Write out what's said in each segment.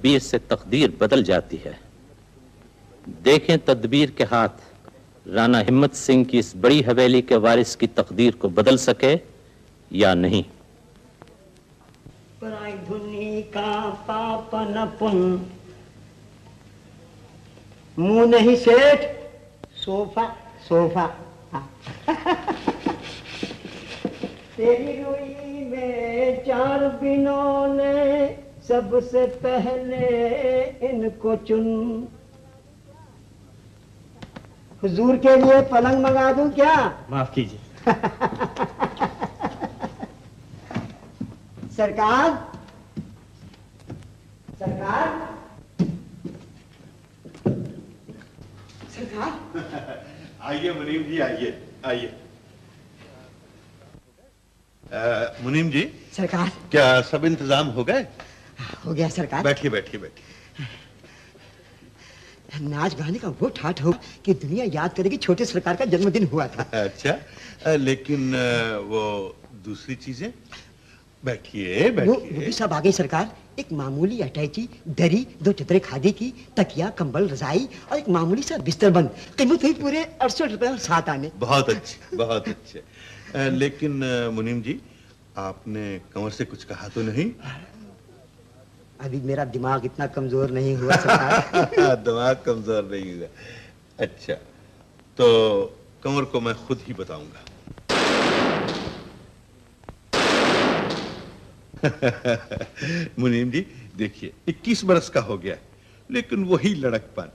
तदबीर से तकदीर बदल जाती है। देखें तदबीर के हाथ राणा हिम्मत सिंह की इस बड़ी हवेली के वारिस की तकदीर को बदल सके या नहीं। पराई धुनी का पाप न पुन, मुंह नहीं सेठ, सोफा सोफा। तेरी रुई में चार बिनों ने सबसे पहले इनको चुन। हुजूर के लिए पलंग मंगा दूं क्या? माफ कीजिए। सरकार, सरकार, सरकार। आइए मुनीम जी, आइए आइए। मुनीम जी। सरकार। क्या सब इंतजाम हो गए? हो गया सरकार। बैठिए बैठिए बैठिए। नाच गाने का वो ठाठ हो कि दुनिया याद करेगी छोटे सरकार का जन्मदिन हुआ था। अच्छा, लेकिन वो दूसरी चीजें? बैठिए बैठिए। वो भी सब आ गई सरकार। एक मामूली अटैची, दरी, 2 चदरें खादी की, तकिया, कंबल, रजाई और एक मामूली सा बिस्तरबंद। कीमत हुई पूरे 68 रुपए और 7 आने। बहुत अच्छे, बहुत अच्छे। लेकिन मुनीम जी, आपने कंवर से कुछ कहा तो नहीं? अभी मेरा दिमाग इतना कमजोर नहीं हुआ सरकार। दिमाग कमजोर नहीं हुआ। अच्छा, तो कंवर को मैं खुद ही बताऊंगा। मुनीम जी देखिए, 21 बरस का हो गया, लेकिन वही लड़कपन।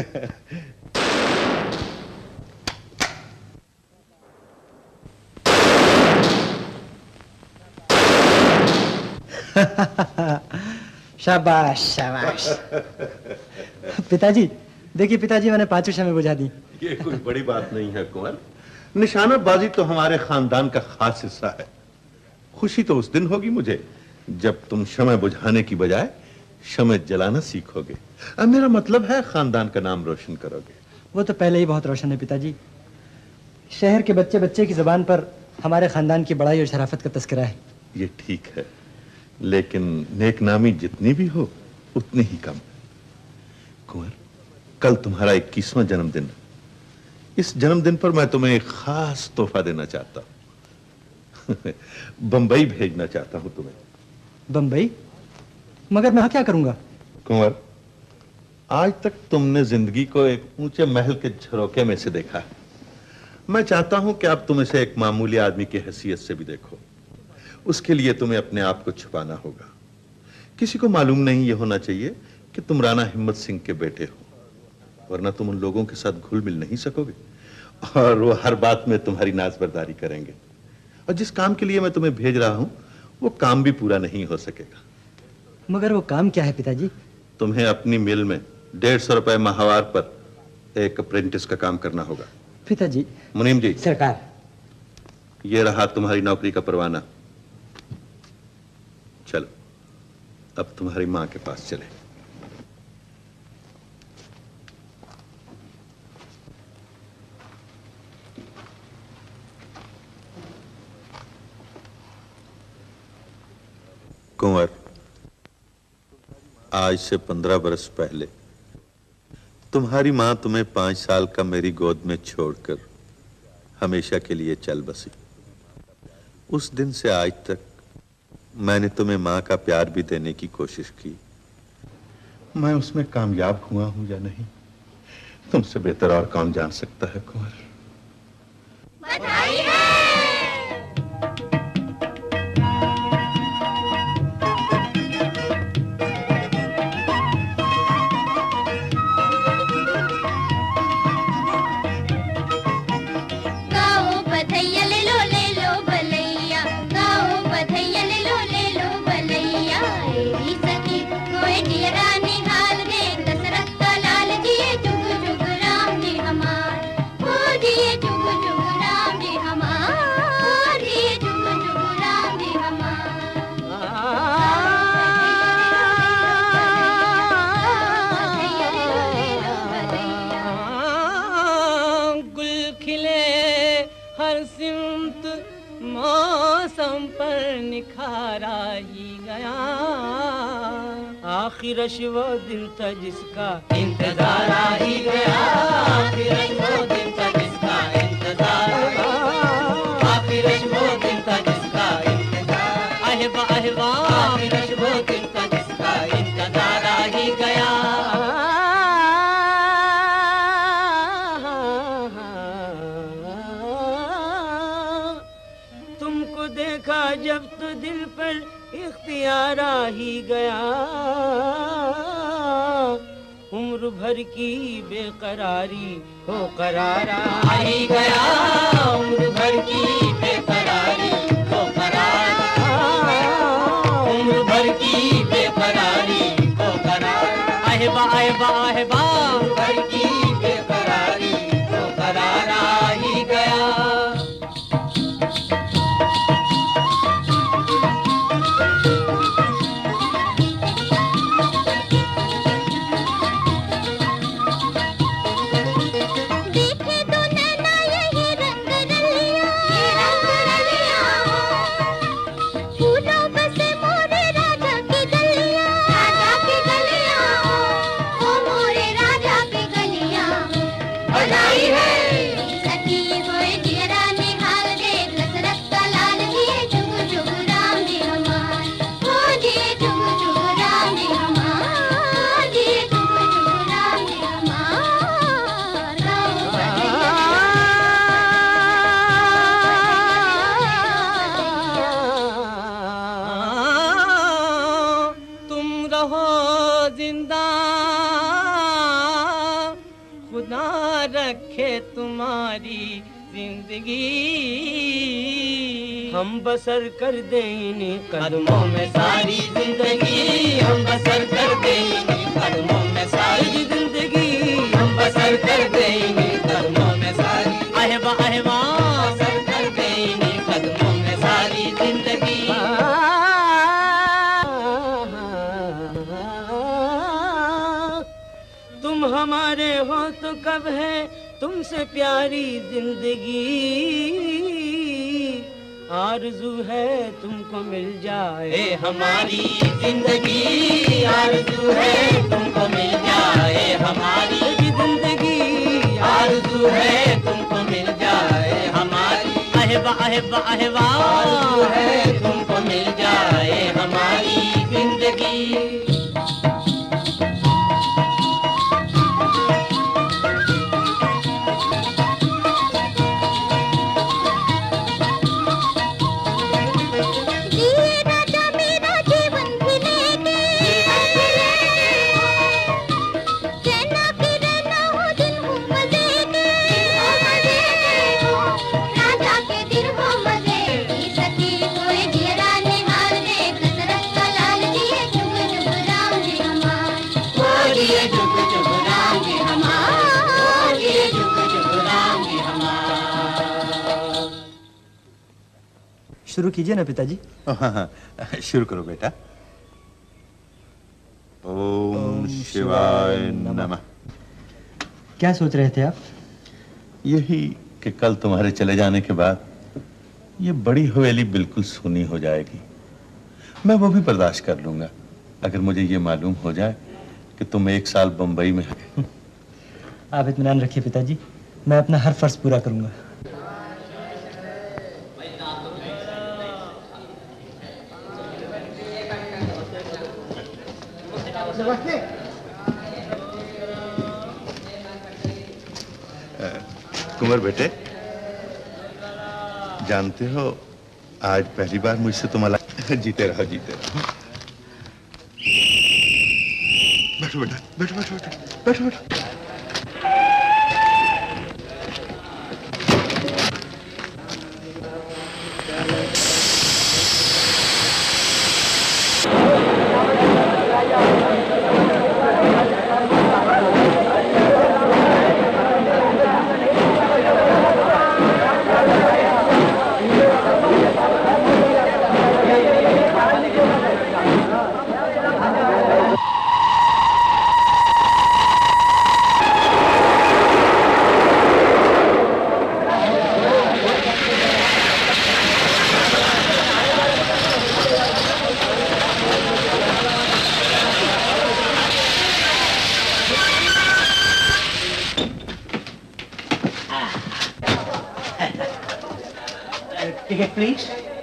शाबाश शाबाश। पिताजी देखिए, पिताजी मैंने 5 शममें बुझा दी। ये कोई बड़ी बात नहीं है कुंवर। निशानाबाजी तो हमारे खानदान का खास हिस्सा है। खुशी तो उस दिन होगी मुझे जब तुम शमع बुझाने की बजाय शमع जलाना सीखोगे। अब मेरा मतलब है खानदान का नाम रोशन करोगे। वो तो पहले ही बहुत रोशन है पिताजी। शहर के बच्चे बच्चे की जुबान पर हमारे खानदान की बड़ाई और शराफत का तस्करा है। ये ठीक है, लेकिन नेकनामी जितनी भी हो उतनी ही कम। कुंवर, कल तुम्हारा 21वां जन्मदिन है। इस जन्मदिन पर मैं तुम्हें एक खास तोहफा देना चाहता हूं। बंबई भेजना चाहता हूं तुम्हें। बंबई? मगर मैं क्या करूंगा? कुंवर, आज तक तुमने जिंदगी को एक ऊंचे महल के झरोके में से देखा है। मैं चाहता हूं कि अब तुम इसे एक मामूली आदमी की हैसियत से भी देखो। उसके लिए तुम्हें अपने आप को छुपाना होगा। किसी को मालूम नहीं ये होना चाहिए कि तुम राणा हिम्मत सिंह के बेटे हो, वरना तुम उन लोगों के साथ घुल मिल नहीं सकोगे और वो हर बात में तुम्हारी नाजबरदारी करेंगे। और जिस काम के लिए मैं तुम्हें भेज रहा हूं वो काम भी पूरा नहीं हो सकेगा। मगर वो काम क्या है पिताजी? तुम्हें अपनी मिल में 150 रुपए माहवार पर एक अप्रेंटिस का काम करना होगा। पिताजी। मुनीम जी। सरकार। ये रहा तुम्हारी नौकरी का परवाना। चलो अब तुम्हारी मां के पास चले। कुंवर, आज से 15 बरस पहले तुम्हारी मां तुम्हें 5 साल का मेरी गोद में छोड़कर हमेशा के लिए चल बसी। उस दिन से आज तक मैंने तुम्हें मां का प्यार भी देने की कोशिश की। मैं उसमें कामयाब हुआ हूं या नहीं, तुमसे बेहतर और कौन जान सकता है कुंवर। बधाई है। आखिरश वो दिन था जिसका इंतजार आ ही गया, आखिरश वो दिन था जिसका इंतजार, आखिरश वो दिन था जिसका इंतजार, अहबा अहबा आखिरश वो दिन था जिसका इंतजार आ ही गया। तुमको देखा जब तो दिल पर इख्तियार आ ही गया, उम्र भर की बेकरारी हो करार आ ही गया, उम्र भर की बेकरारी हो करार, उम्र भर की बेकरारी हो करार, अहबा अहबा अहबा उम्र भर की बेकरारी हो करार आ ही गया। हम बसर कर दें कदमों में सारी जिंदगी, हम बसर कर दें कदमों में सारी जिंदगी, हम बसर कर दें कदमों में सारी, अहबा अहबा बसर कर दें कदमों में सारी जिंदगी। तुम हमारे हो तो कब है तुमसे प्यारी जिंदगी, आरज़ू है तुमको मिल जाए हमारी जिंदगी, आरज़ू है तुमको मिल जाए हमारी जिंदगी, आरज़ू है तुमको मिल जाए हमारी, अहबा अहबा अहबा आरज़ू है तुमको मिल जाए हमारी जिंदगी। शुरू कीजिए ना पिताजी। हाँ, शुरू करो बेटा। ओम शिवाय नमः। क्या सोच रहे थे आप? यही कि कल तुम्हारे चले जाने के बाद ये बड़ी हवेली बिल्कुल सूनी हो जाएगी। मैं वो भी बर्दाश्त कर लूंगा अगर मुझे ये मालूम हो जाए कि तुम 1 साल बंबई में है। आप इत्मीनान रखिए पिताजी, मैं अपना हर फर्ज पूरा करूंगा। कुंवर बेटे, जानते हो आज पहली बार मुझसे तुम अलग। जीते रहो जीते रहो। बैठो बेटा, बैठो बैठो बैठो बैठो बैठो। Ticket please.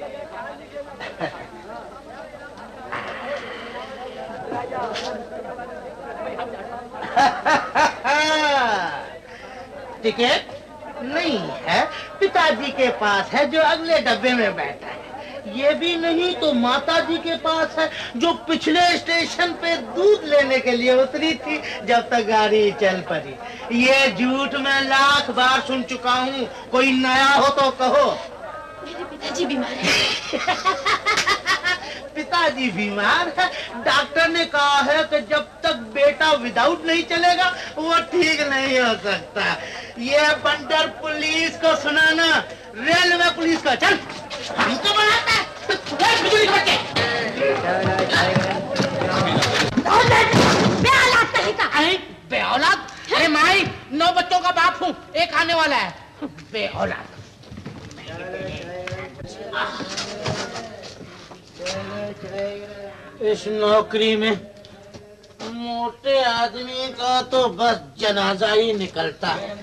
टिकट नहीं है, पिताजी के पास है जो अगले डब्बे में बैठा है। ये भी नहीं तो माताजी के पास है जो पिछले स्टेशन पे दूध लेने के लिए उतरी थी जब तक गाड़ी चल पड़ी। ये झूठ मैं लाख बार सुन चुका हूँ, कोई नया हो तो कहो। मेरे पिताजी बीमार हैं। पिताजी बीमार है? डॉक्टर ने कहा है कि जब तक बेटा विदाउट नहीं चलेगा वो ठीक नहीं हो सकता। ये बंदर पुलिस को सुनाना, रेलवे पुलिस को। चल हमको बनाता है बेऔलाद कहीं का। बेऔलाद? अरे माई, 9 बच्चों का बाप हूँ, एक आने वाला है। बेऔलाद। इस नौकरी में मोटे आदमी का तो बस जनाजा ही निकलता है।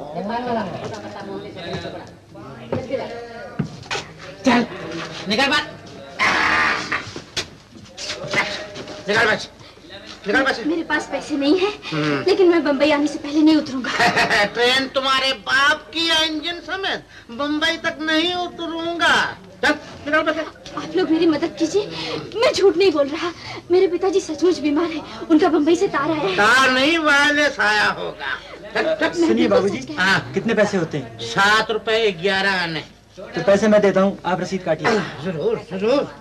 चल निकल बात, निकल बच, निकल बच। मेरे पास पैसे नहीं है, लेकिन मैं बम्बई आने से पहले नहीं उतरूंगा। ट्रेन तुम्हारे बाप की इंजन समेत बम्बई तक नहीं उतरूंगा। चल निकल बच। आप लोग मेरी मदद कीजिए, मैं झूठ नहीं बोल रहा। मेरे पिताजी सचमुच बीमार हैं, उनका बम्बई से तार आया है। तार नहीं, वायरलेस आया होगा। सुनिए बाबूजी, हाँ कितने पैसे होते हैं? 7 रुपए 11 आने। तो पैसे मैं देता हूँ, आप रसीद काटिए। जरूर जरूर।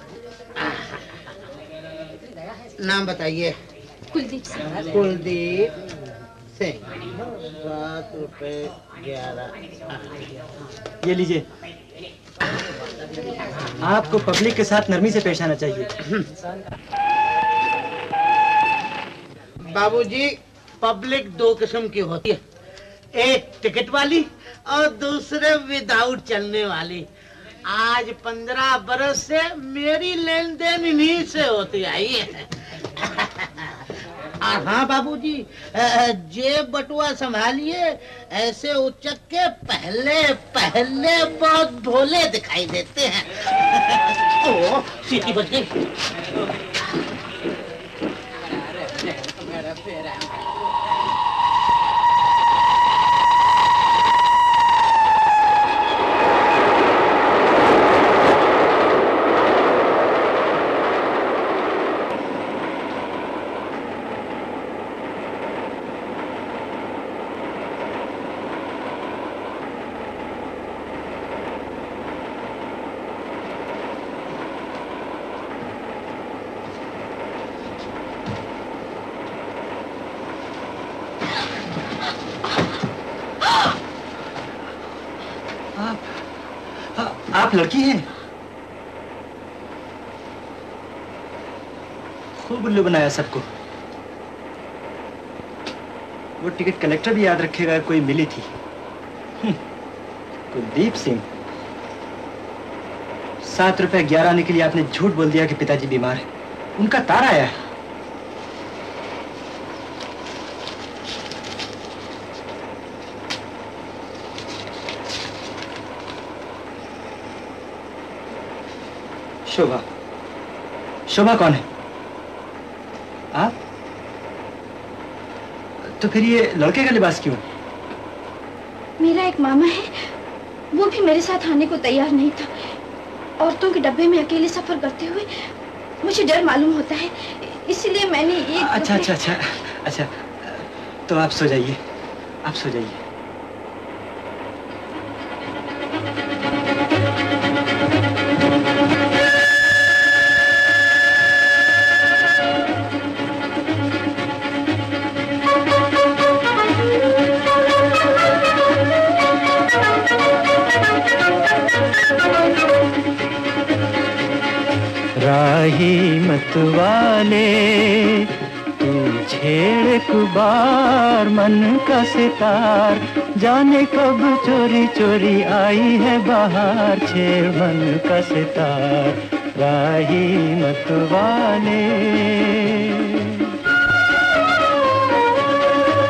नाम बताइए। कुलदीप सिंह। कुलदीप सिंह। 7 रुपए 11। ये लीजिए। आपको पब्लिक के साथ नरमी से पेश आना चाहिए। बाबूजी, पब्लिक 2 किस्म की होती है, एक टिकट वाली और दूसरे विदाउट चलने वाली। आज 15 बरस से मेरी लेन देन इन्हीं से होती आई है। और हाँ बाबूजी, जेब बटुआ संभालिए, ऐसे उचक के पहले पहले बहुत भोले दिखाई देते हैं। ओह, सीटी बज गई। आप लड़की हैं? खूब उल्लू बनाया सबको। वो टिकट कलेक्टर भी याद रखेगा, कोई मिली थी। कुलदीप सिंह। 7 रुपए 11 आने के लिए आपने झूठ बोल दिया कि पिताजी बीमार है। उनका तार आया है। शोभा। शोभा कौन है? आप? तो फिर ये लड़के का लिबास क्यों? मेरा एक मामा है, वो भी मेरे साथ आने को तैयार नहीं था। औरतों के डब्बे में अकेले सफर करते हुए मुझे डर मालूम होता है, इसलिए मैंने ये। अच्छा अच्छा अच्छा अच्छा, तो आप सो जाइए, आप सो जाइए। राही मत वाले तू छेड़ कुबार मन का सितार, जाने कब चोरी चोरी आई है बाहर, छेड़ मन का सितार राही मत वाले।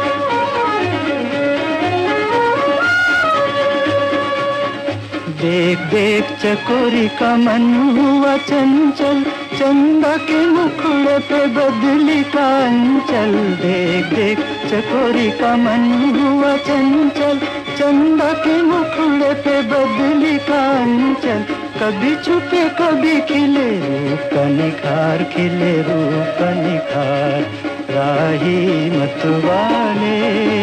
देख देख देख चकोरी का मन हुआ चंचल, चंदा के मुखड़े पे बदली का अंचल। देख देख चकोरी का मन हुआ चंचल, चंदा के मुखड़े पे बदली का अंचल। कभी छुपे कभी खिले रूप का निखार, खिले रूप का निखार। राही मतवाले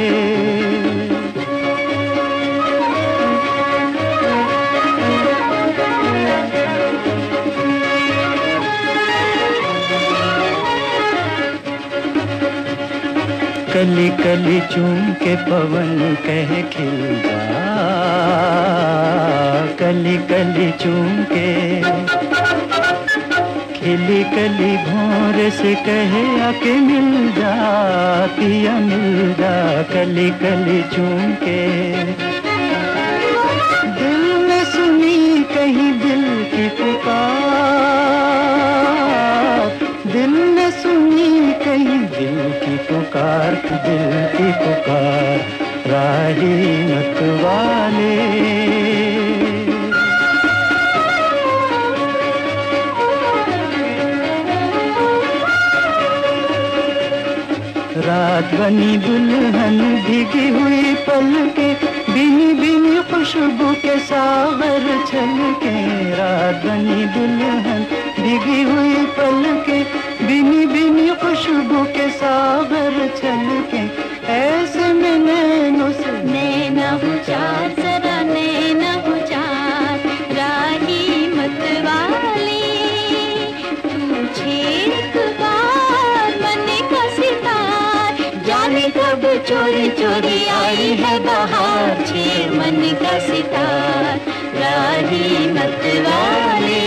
कली कली चूम के पवन कह खिल जा, कली कली चूम के खिली कली भोर से कहे आके मिल जा, पिया मिल जा। कली कली चूम के दिल में सुनी कहीं दिल की पुकार, दिल में सुनी कहीं दिल की पुकार, दिल की पुकार। राही मतवाले रात बनी दुल्हन भीगी हुई पलके, बिनी बिनी खुशबू के सागर छलके। रात बनी दुल्हन भीगी हुई पलके, बिनी बिनी खुशबू के सागर छलके। ऐसे में नैनों से नैना हो चार, जरा नैना हो चार। राही मतवाली तू छेड़ बार मन का सितार, जाने कब चोरी चोरी आई है बहार। छेड़ मन का सितार, राही मतवाली।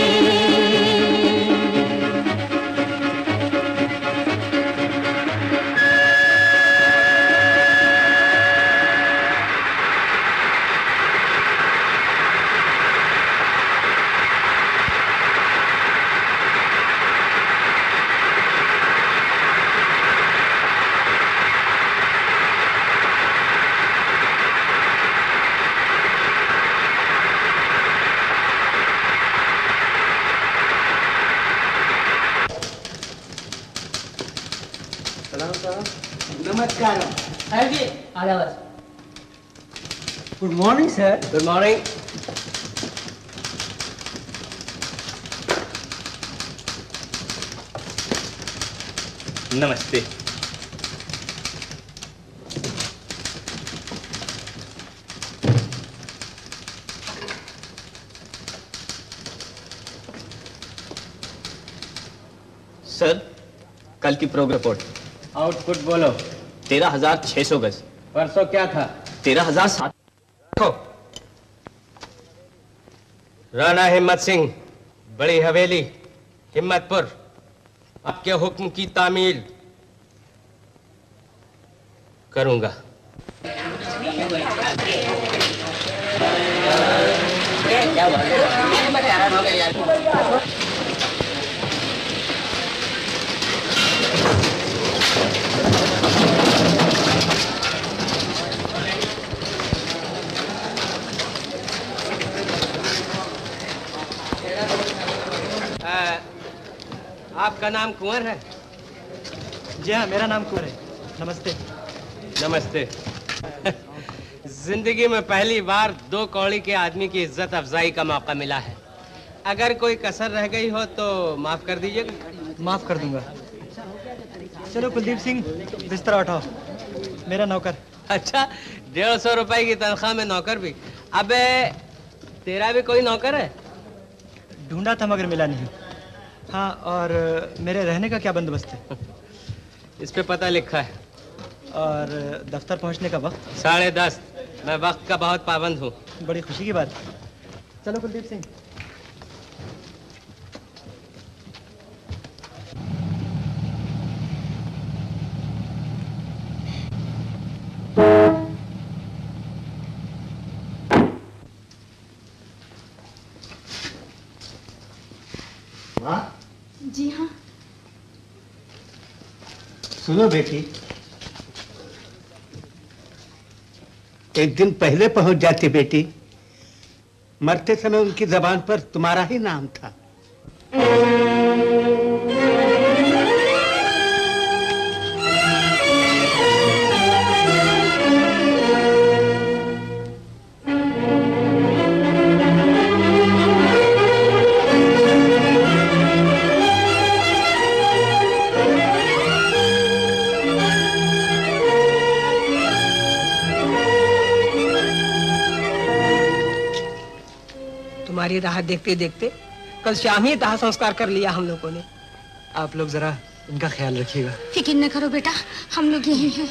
नमस्कार जी आदाब। Good morning sir. Good morning. नमस्ते। सर, कल की प्रोग्राम रिपोर्ट। आउटपुट बोलो। 13,600 गज। परसों क्या था? 13,700। राणा हिम्मत सिंह, बड़ी हवेली, हिम्मतपुर। आपके हुक्म की तामील करूंगा। आपका नाम कुंवर है? जी हाँ, मेरा नाम कुंवर है। नमस्ते। नमस्ते। जिंदगी में पहली बार 2 कौड़ी के आदमी की इज्जत अफजाई का मौका मिला है। अगर कोई कसर रह गई हो तो माफ कर दीजिएगा। माफ कर दूंगा। चलो कुलदीप सिंह, बिस्तर उठाओ। मेरा नौकर। अच्छा, 150 रुपए की तनख्वाह में नौकर भी? अबे तेरा भी कोई नौकर है? ढूंढा था मगर मिला नहीं। हाँ, और मेरे रहने का क्या बंदोबस्त है? इस पे पता लिखा है। और दफ्तर पहुंचने का वक्त? 10:30। मैं वक्त का बहुत पाबंद हूँ। बड़ी खुशी की बात। चलो कुलदीप सिंह। जी हाँ। सुनो बेटी, एक दिन पहले पहुंच जाती बेटी, मरते समय उनकी जबान पर तुम्हारा ही नाम था। तुम्हारी राह देखते देखते कल शाम ही दाह संस्कार कर लिया हम लोगों ने। आप लोग जरा इनका ख्याल रखिएगा। फिक्र न करो बेटा, हम लोग यही हैं।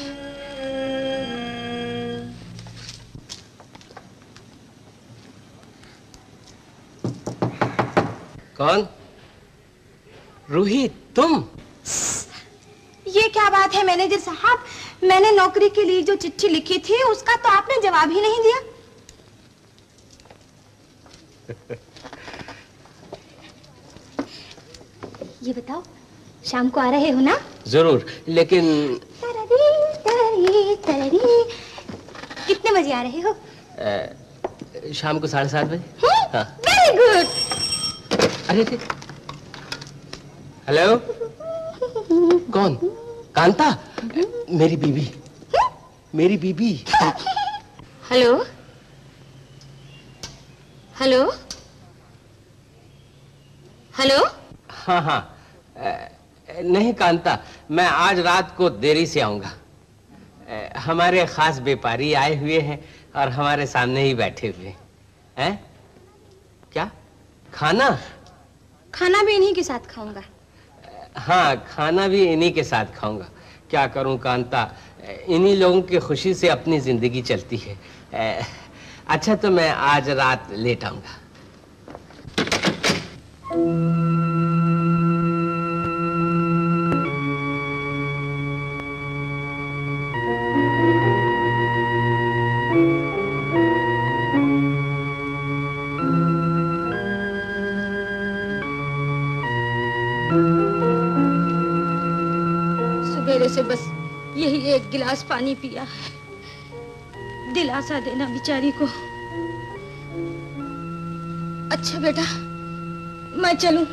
कौन? रूही, तुम? ये क्या बात है मैनेजर साहब, मैंने नौकरी के लिए जो चिट्ठी लिखी थी उसका तो आपने जवाब ही नहीं दिया। ये बताओ, शाम को आ रहे हो ना? जरूर, लेकिन कितने बजे आ रहे हो? शाम को 7:30 बजे। हाँ। Very good. अरे हेलो, कौन? कांता? मेरी बीबी, मेरी बीबी। Hello hello hello. हाँ हाँ, नहीं कांता, मैं आज रात को देरी से आऊंगा। हमारे खास व्यापारी आए हुए हैं और हमारे सामने ही बैठे हुए हैं। क्या खाना? खाना भी इन्हीं के साथ खाऊंगा। हाँ, खाना भी इन्हीं के साथ खाऊंगा। क्या करूं कांता, इन्हीं लोगों की खुशी से अपनी जिंदगी चलती है। अच्छा, तो मैं आज रात लेट आऊंगा। सवेरे से बस यही एक गिलास पानी पिया है। दिलासा देना बेचारी को। अच्छा बेटा, मैं चलूं?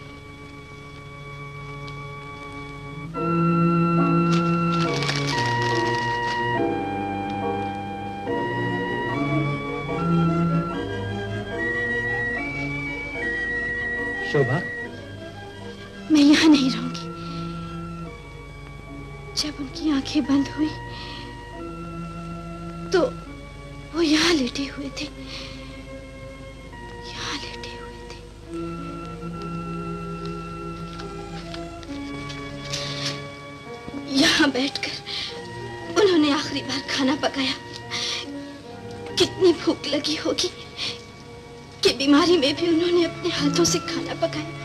शोभा, मैं यहाँ नहीं रहूंगी। जब उनकी आंखें बंद हुई तो वो यहाँ लेटे हुए थे, यहाँ लेटे हुए थे। यहाँ बैठकर उन्होंने आखिरी बार खाना पकाया। कितनी भूख लगी होगी कि बीमारी में भी उन्होंने अपने हाथों से खाना पकाया।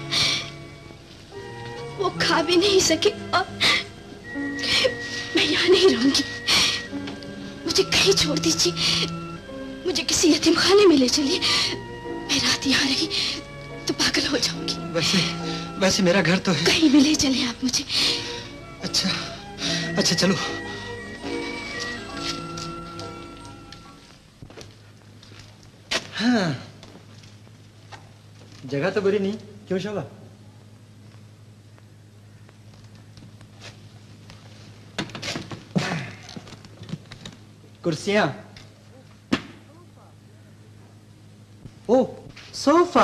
वो खा भी नहीं सके और मैं यहाँ नहीं रहूंगी। मुझे कहीं छोड़ दीजिए, मुझे किसी यतीमखाने में ले चलिए। मैं रात यहाँ रही तो पागल हो जाऊंगी। वैसे मेरा घर तो है। कहीं भी ले चले आप मुझे। अच्छा चलो। हाँ, जगह तो बुरी नहीं, क्यों शोभा? कुर्सियां, ओ सोफा,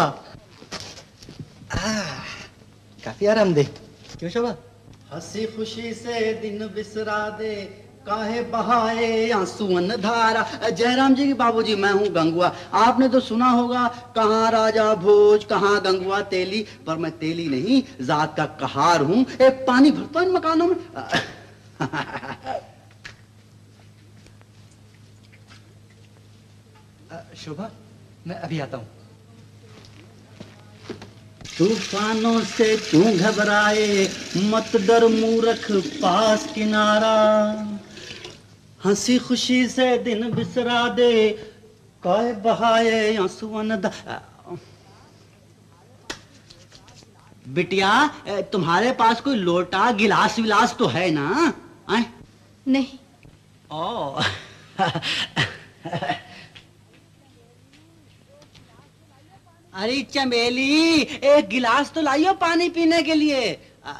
काफी आरामदेह, क्यों शोभा? हंसी खुशी से दिन बिसरा दे, काहे बहाए आंसुअन धारा। जयराम जी की बाबूजी, मैं हूँ गंगुआ। आपने तो सुना होगा, कहाँ राजा भोज कहाँ गंगुआ तेली, पर मैं तेली नहीं, जात का कहार हूँ। एक पानी भरता इन मकानों में। शोभा, मैं अभी आता हूँ। तूफानों से क्यों घबराए, मत डर मूर्ख पास किनारा। हंसी खुशी से दिन बिसरा दे, काहे बहाए आंसुअन धारा। बिटिया, तुम्हारे पास कोई लोटा गिलास विलास तो है ना? आए? नहीं। ओ अरे चमेली, एक गिलास तो लाइयो पानी पीने के लिए।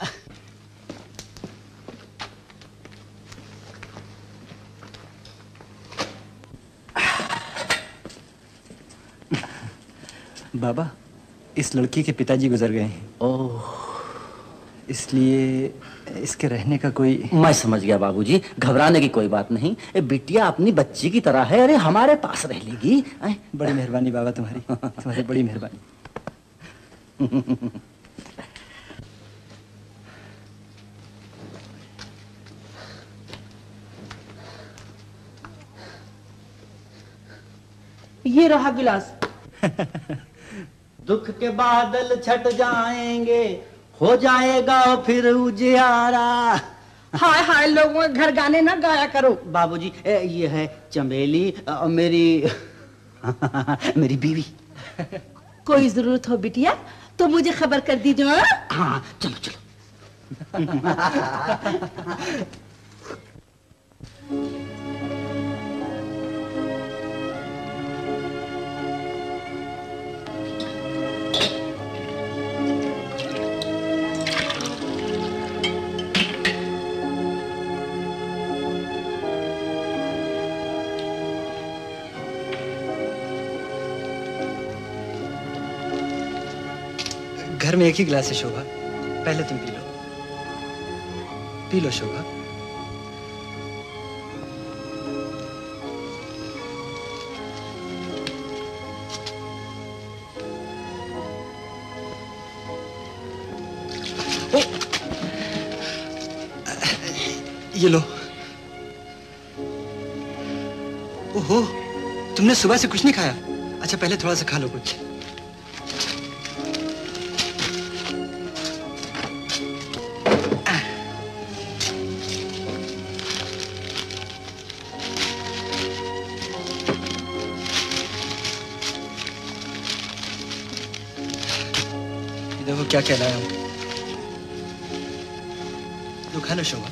बाबा, इस लड़की के पिताजी गुजर गए हैं। ओह, इसलिए इसके रहने का कोई। मैं समझ गया बाबूजी, घबराने की कोई बात नहीं। बिटिया अपनी बच्ची की तरह है, अरे हमारे पास रह लेगी। बड़ी मेहरबानी बाबा तुम्हारी, तुम्हारी बड़ी मेहरबानी। ये रहा गिलास। दुख के बादल छट जाएंगे, हो जाएगा फिर उजियारा। हाय हाय, लोगों के घर गाने ना गाया करो। बाबूजी, ये है चमेली, मेरी मेरी बीवी। कोई जरूरत हो बिटिया तो मुझे खबर कर दीजिए। हाँ, चलो चलो। घर में एक ही गिलास है शोभा, पहले तुम पी लो। पी लो शोभा। ये लो। ओहो, तुमने सुबह से कुछ नहीं खाया? अच्छा, पहले थोड़ा सा खा लो कुछ। देखो क्या कह रहा हूं। तो खा लो शोभा,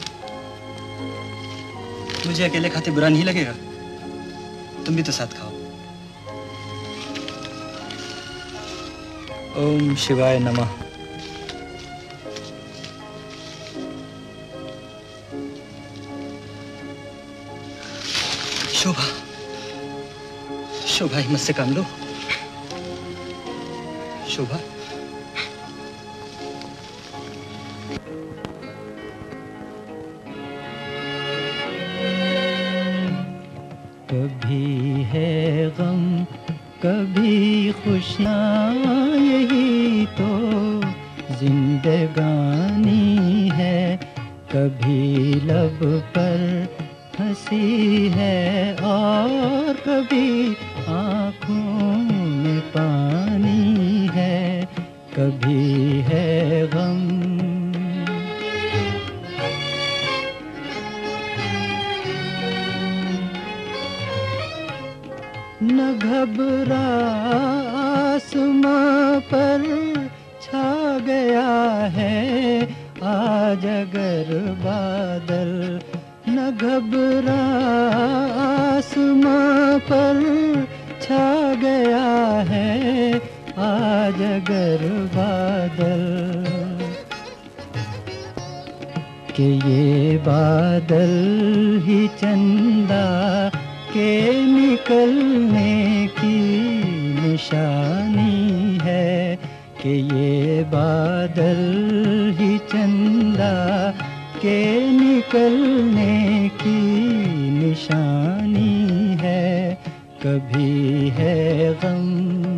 मुझे अकेले खाते बुरा नहीं लगेगा। तुम भी तो साथ खाओ। ओम शिवाय नमः। शोभा, शोभा हिम्मत से काम लो। शोभा, कभी है गम कभी खुशियाँ, यही तो जिंदगानी है। कभी लब पर हंसी है और कभी आँखों में पानी है। कभी है गम न घबरा, आसमां पर छा गया है आज अगर बादल। न घबरा, आसमां पर छा गया है आज अगर बादल। कि ये बादल ही चंदा के निकलने की निशानी है। कि ये बादल ही चंदा के निकलने की निशानी है। कभी है गम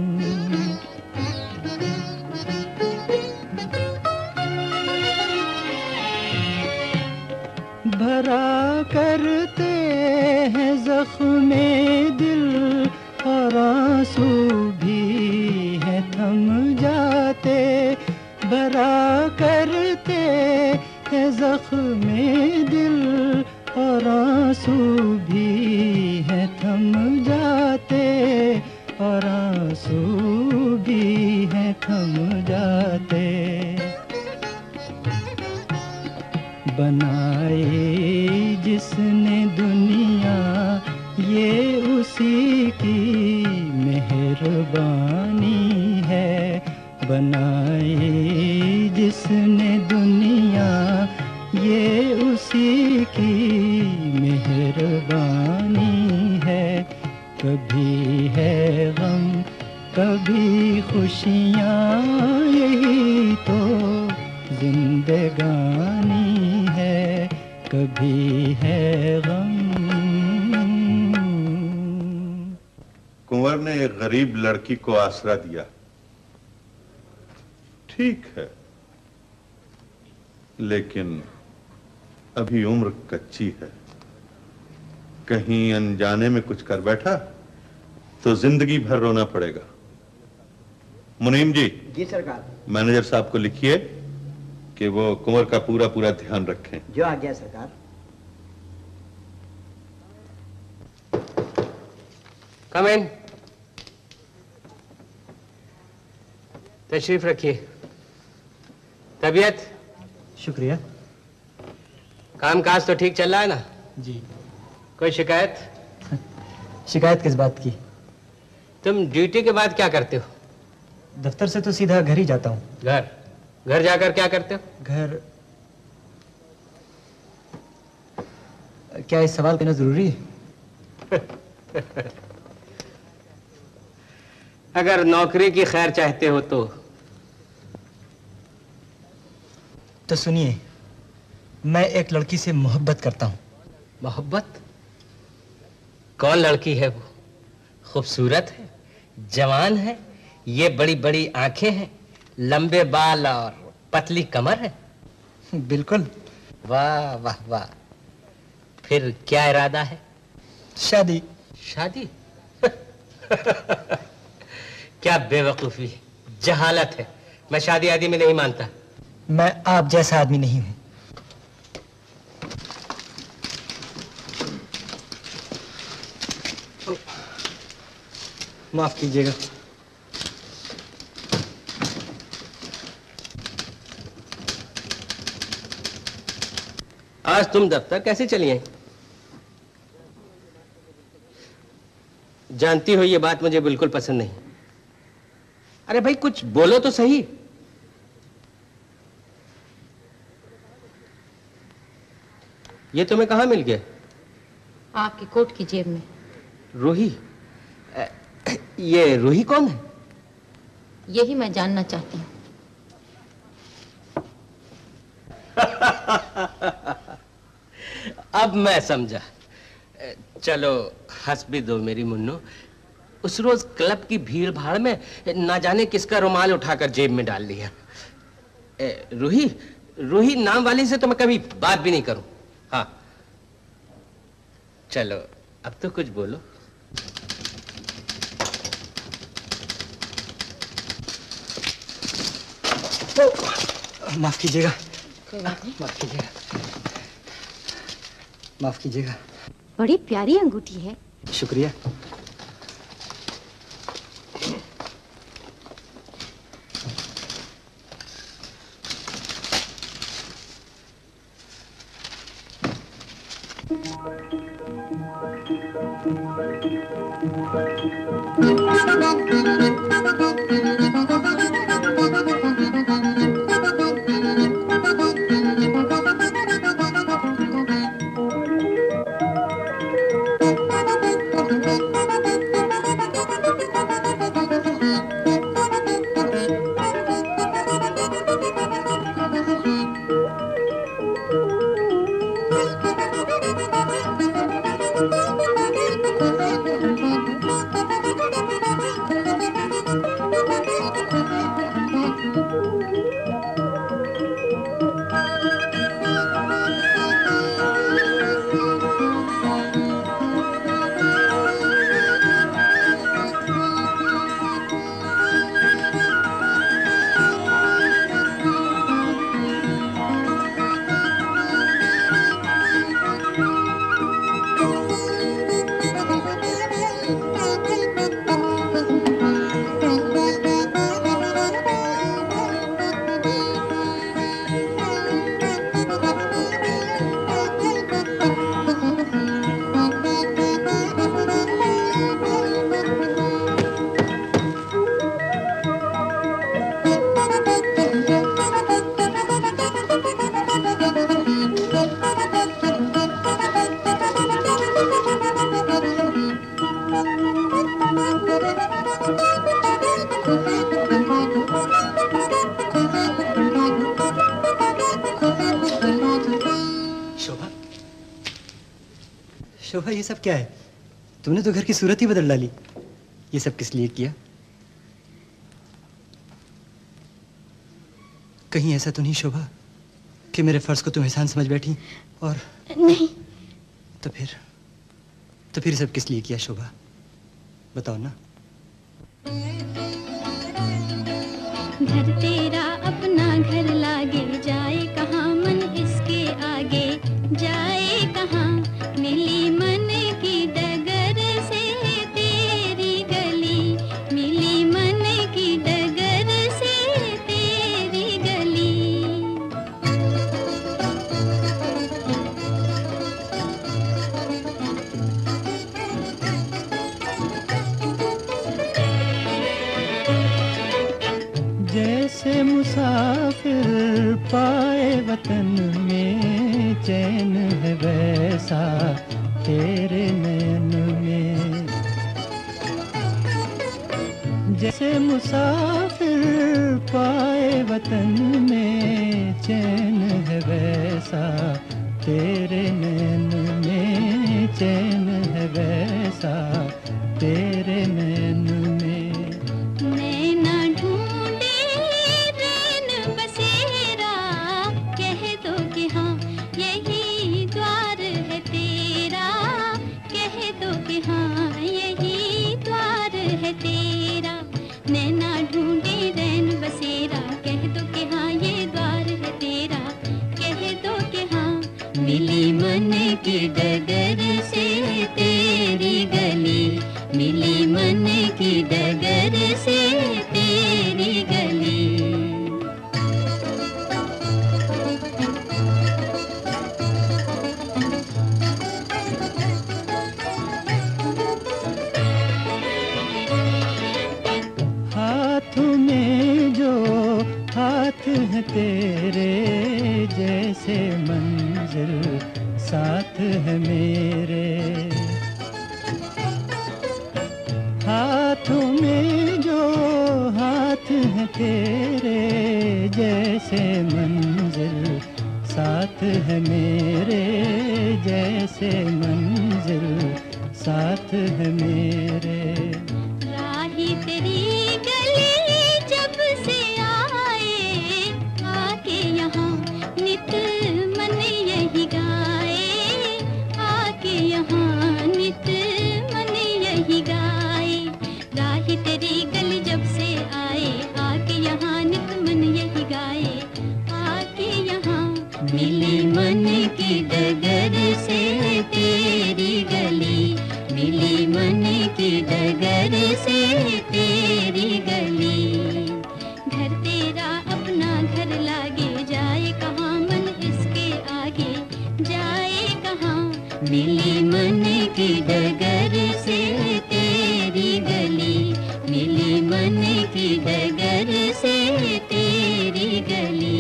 भरा करते हैं ज़ख्मे दिल और आंसू भी है थम जाते। भरा करते हैं ज़ख्मे दिल और आंसू भी है थम जाते। और आंसू भी है थम जाते। बनाई जिसने दुनिया ये उसी की मेहरबानी है। बनाई जिसने दुनिया ये उसी की मेहरबानी है। कभी है गम कभी खुशियाँ, यही तो जिंदगानी है। कभी है गम। कुंवर ने एक गरीब लड़की को आसरा दिया, ठीक है, लेकिन अभी उम्र कच्ची है। कहीं अनजाने में कुछ कर बैठा तो जिंदगी भर रोना पड़ेगा। मुनीम जी। जी सरकार। मैनेजर साहब को लिखिए कि वो कुंवर का पूरा पूरा ध्यान रखें। जो आ गया सरकार। कम इन। तशरीफ रखिए। तबीयत? शुक्रिया। कामकाज तो ठीक चल रहा है ना? जी। कोई शिकायत? शिकायत किस बात की? तुम ड्यूटी के बाद क्या करते हो? दफ्तर से तो सीधा घर ही जाता हूँ। घर जाकर क्या करते हो? घर। क्या इस सवाल करना जरूरी है? अगर नौकरी की खैर चाहते हो तो सुनिए, मैं एक लड़की से मोहब्बत करता हूँ। मोहब्बत? कौन लड़की है वो? खूबसूरत है, जवान है, ये बड़ी बड़ी आंखें हैं, लंबे बाल और पतली कमर है? बिल्कुल। वाह वाह वाह। फिर क्या इरादा है? शादी। शादी? क्या बेवकूफी, जहालत है। मैं शादी आदि में नहीं मानता। मैं आप जैसा आदमी नहीं हूं। माफ कीजिएगा। आज तुम दफ्तर कैसे चली आई? जानती हो ये बात मुझे बिल्कुल पसंद नहीं। अरे भाई कुछ बोलो तो सही। ये तुम्हें कहाँ मिल गया? आपकी कोट की जेब में। रूही? ये रूही कौन है? यही मैं जानना चाहती हूँ। अब मैं समझा। चलो हंस भी दो मेरी मुन्नो। उस रोज क्लब की भीड़ भाड़ में ना जाने किसका रुमाल उठाकर जेब में डाल लिया। रूही, रूही नाम वाली से तो मैं कभी बात भी नहीं करूं। हाँ चलो अब तो कुछ बोलो। माफ कीजिएगा। कोई बात नहीं। माफ कीजिएगा। माफ कीजिएगा। बड़ी प्यारी अंगूठी है। शुक्रिया। शोभा, ये सब क्या है? तुमने तो घर की सूरत ही बदल डाली। ये सब किस लिए किया? कहीं ऐसा तो नहीं शोभा कि मेरे फर्ज को तुम एहसान समझ बैठी? और नहीं। तो फिर सब किस लिए किया शोभा? बताओ ना। घर तेरा अपना घर लागे, जाए कहाँ मन इसके आगे, जाए कहाँ मिली मन की डगर से तेरी गली, मिली मन की डगर से तेरी गली। जैसे मुसाफिर पाए वतन में चैन है, वैसा तेरे नयन में। जैसे मुसाफिर पाए वतन में चैन है, वैसा तेरे नयन में चैन है, वैसा तेरे नयन में। नैना ढूंढे रैन बसेरा, कह दो कि हाँ यही द्वार है तेरा, कह दो कि हाँ यही द्वार है तेरा। नैना ढूंढे रैन बसेरा, कह दो कि हाँ ये द्वार है तेरा, कह दो कि हाँ मिली मन की डगर से तेरी गली, मिली मन की डगर से तेरी गली। हाथ में जो हाथ है तेरे, जैसे मंजिल साथ है मेरे। हाथों में जो हाथ है तेरे, जैसे मंजिल साथ है मेरे, जैसे मंजिल साथ है मेरे। राही तेरी गली जब से आए, आके यहाँ नित मन यही गाए, आके यहाँ नित मन यही गाए। राही तेरी गली जब से आए, आके यहाँ नित मन यही गाए, आके यहाँ मिली मन की डगर से तेरी गली, मिली मन की डगर से तेरी गली। घर तेरा अपना घर लागे, जाए कहाँ मन इसके आगे, जाए कहाँ मिली मन की डगर से तेरी गली, मिली मन की डगर से तेरी गली।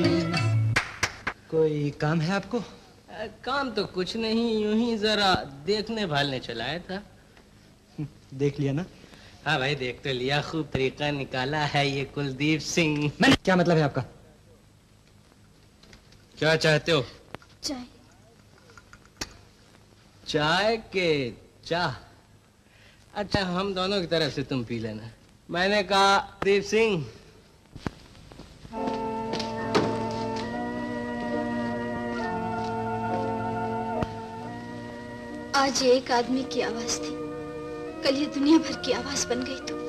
कोई काम है आपको? काम तो कुछ नहीं, यूं ही जरा देखने भालने चलाया था। देख लिया ना? हाँ भाई देख तो लिया, खूब तरीका निकाला है ये कुलदीप सिंह। क्या मतलब है आपका? क्या चाहते हो? चाय। चाय के चाह? अच्छा हम दोनों की तरफ से तुम पी लेना। मैंने कहा दीप सिंह। आज ये एक आदमी की आवाज थी, कल ये दुनिया भर की आवाज बन गई तो।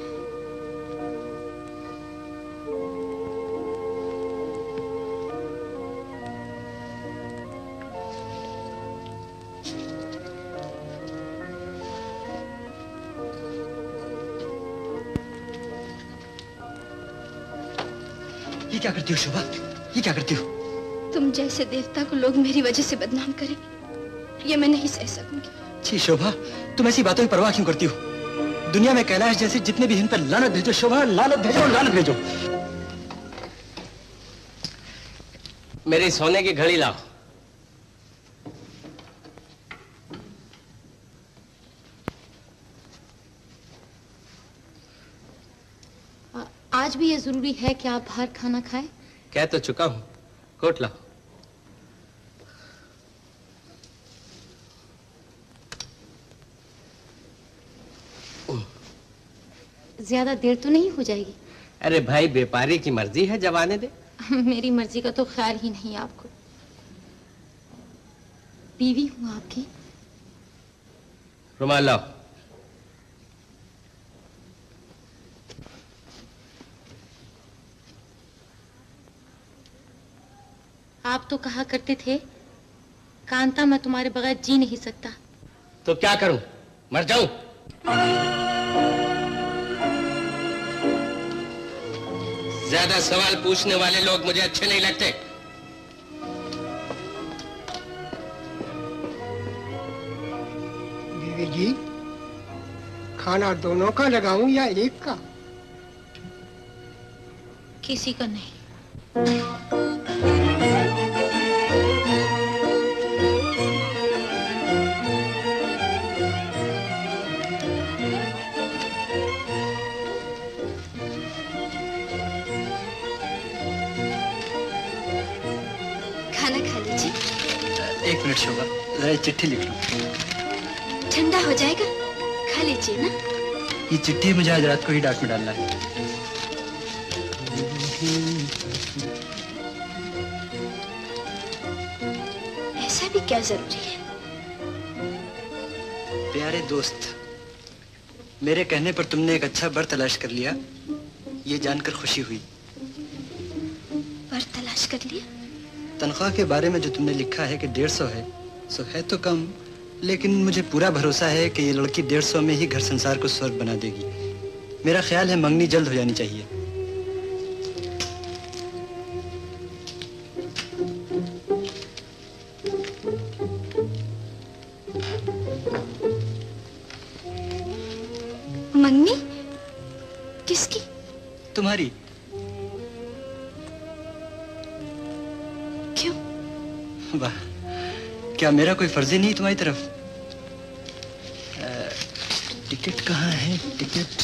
ये क्या करती हो शोभा? ये क्या करती हो? तुम जैसे देवता को लोग मेरी वजह से बदनाम करें, ये मैं नहीं सह सकूंगी। छी शोभा, तुम ऐसी बातों की परवाह क्यों करती हो? दुनिया में कैलाश जैसे जितने भी हैं पर लानत भेजो शोभा, लानत भेजो, लानत भेजो। मेरी सोने की घड़ी लाओ। आज भी ये जरूरी है कि आप बाहर खाना खाएं? कह तो चुका हूं, कोट लाओ। ज्यादा देर तो नहीं हो जाएगी? अरे भाई, व्यापारी की मर्जी है, जब आने दे। मेरी मर्जी का तो ख्याल ही नहीं आपको। बीवी हूँ आपकी। रुमाल लाओ। आप तो कहा करते थे, कांता मैं तुम्हारे बगैर जी नहीं सकता। तो क्या करूं, मर जाऊं? ज्यादा सवाल पूछने वाले लोग मुझे अच्छे नहीं लगते। बीवी जी, खाना दोनों का लगाऊं या एक का? किसी का नहीं। खाना खा लीजिए। एक मिनट शोभा, जरा चिट्ठी लिख लो। ठंडा हो जाएगा, खा लीजिए ना। ये चिट्ठी मुझे आज रात को ही डाक में डालना है। ऐसा भी क्या जरूरी है? प्यारे दोस्त, मेरे कहने पर तुमने एक अच्छा बर तलाश कर लिया, ये जानकर खुशी हुई। बर तलाश कर लिया? तनख्वाह के बारे में जो तुमने लिखा है कि 150 है, सो है तो कम, लेकिन मुझे पूरा भरोसा है कि ये लड़की 150 में ही घर संसार को स्वर्ग बना देगी। मेरा ख्याल है मंगनी जल्द हो जानी चाहिए। मंगनी? किसकी? तुम्हारी। क्यों? वाह, क्या मेरा कोई फर्ज ही नहीं तुम्हारी तरफ? टिकट कहाँ है? टिकट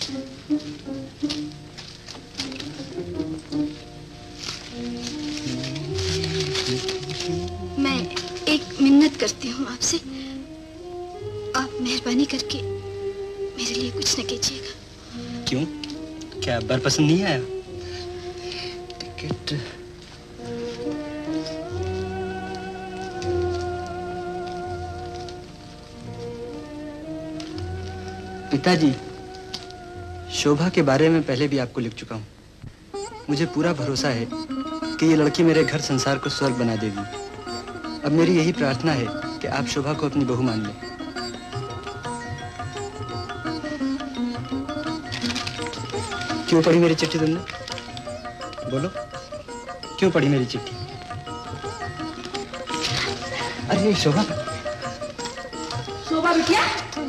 मैं एक मिन्नत करती हूँ आपसे, आप मेहरबानी करके मेरे लिए कुछ न कीजिएगा। क्यों? क्या बर पसंद नहीं आया? टिकट पिताजी, शोभा के बारे में पहले भी आपको लिख चुका हूँ। मुझे पूरा भरोसा है कि ये लड़की मेरे घर संसार को स्वर्ग बना देगी। अब मेरी यही प्रार्थना है कि आप शोभा को अपनी बहू मान लें। क्यों पढ़ी मेरी चिट्ठी तुमने? बोलो, क्यों पढ़ी मेरी चिट्ठी? अरे शोभा। शोभा बिटिया,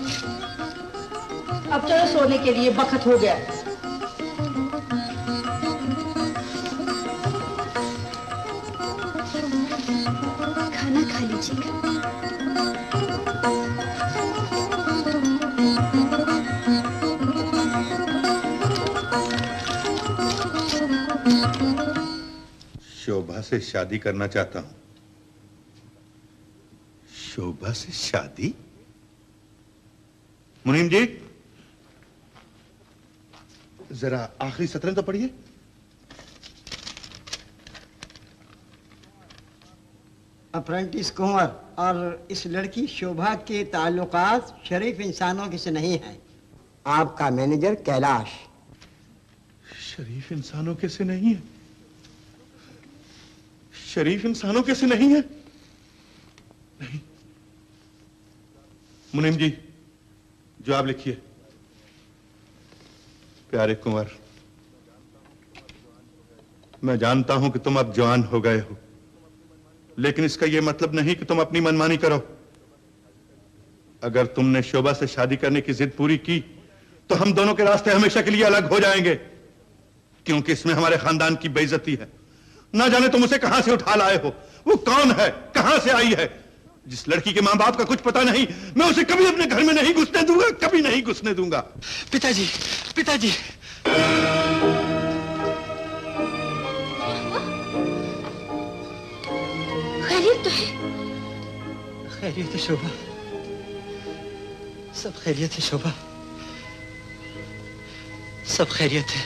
अब चलो सोने के लिए, वक्त हो गया। खाना खा लीजिएगा। शोभा से शादी करना चाहता हूं। शोभा से शादी? मुनीम जी, जरा आखिरी सतरें तो पढ़िए। अप्रेंटिस कुंवर और इस लड़की शोभा के ताल्लुकात शरीफ इंसानों के से नहीं है। आपका मैनेजर कैलाश। शरीफ इंसानों के से नहीं है? शरीफ इंसानों के से नहीं है? नहीं। मुनीम जी, जवाब लिखिए। प्यारे कुंवर, मैं जानता हूं कि तुम अब जवान हो गए हो, लेकिन इसका यह मतलब नहीं कि तुम अपनी मनमानी करो। अगर तुमने शोभा से शादी करने की जिद पूरी की तो हम दोनों के रास्ते हमेशा के लिए अलग हो जाएंगे, क्योंकि इसमें हमारे खानदान की बेइज्जती है। ना जाने तुम उसे कहां से उठा लाए हो, वो कौन है, कहां से आई है। जिस लड़की के मां बाप का कुछ पता नहीं, मैं उसे कभी अपने घर में नहीं घुसने दूंगा, कभी नहीं घुसने दूंगा। पिताजी, पिताजी। खैरियत तो है? खैरियत है शोभा, सब खैरियत है शोभा। सब खैरियत है।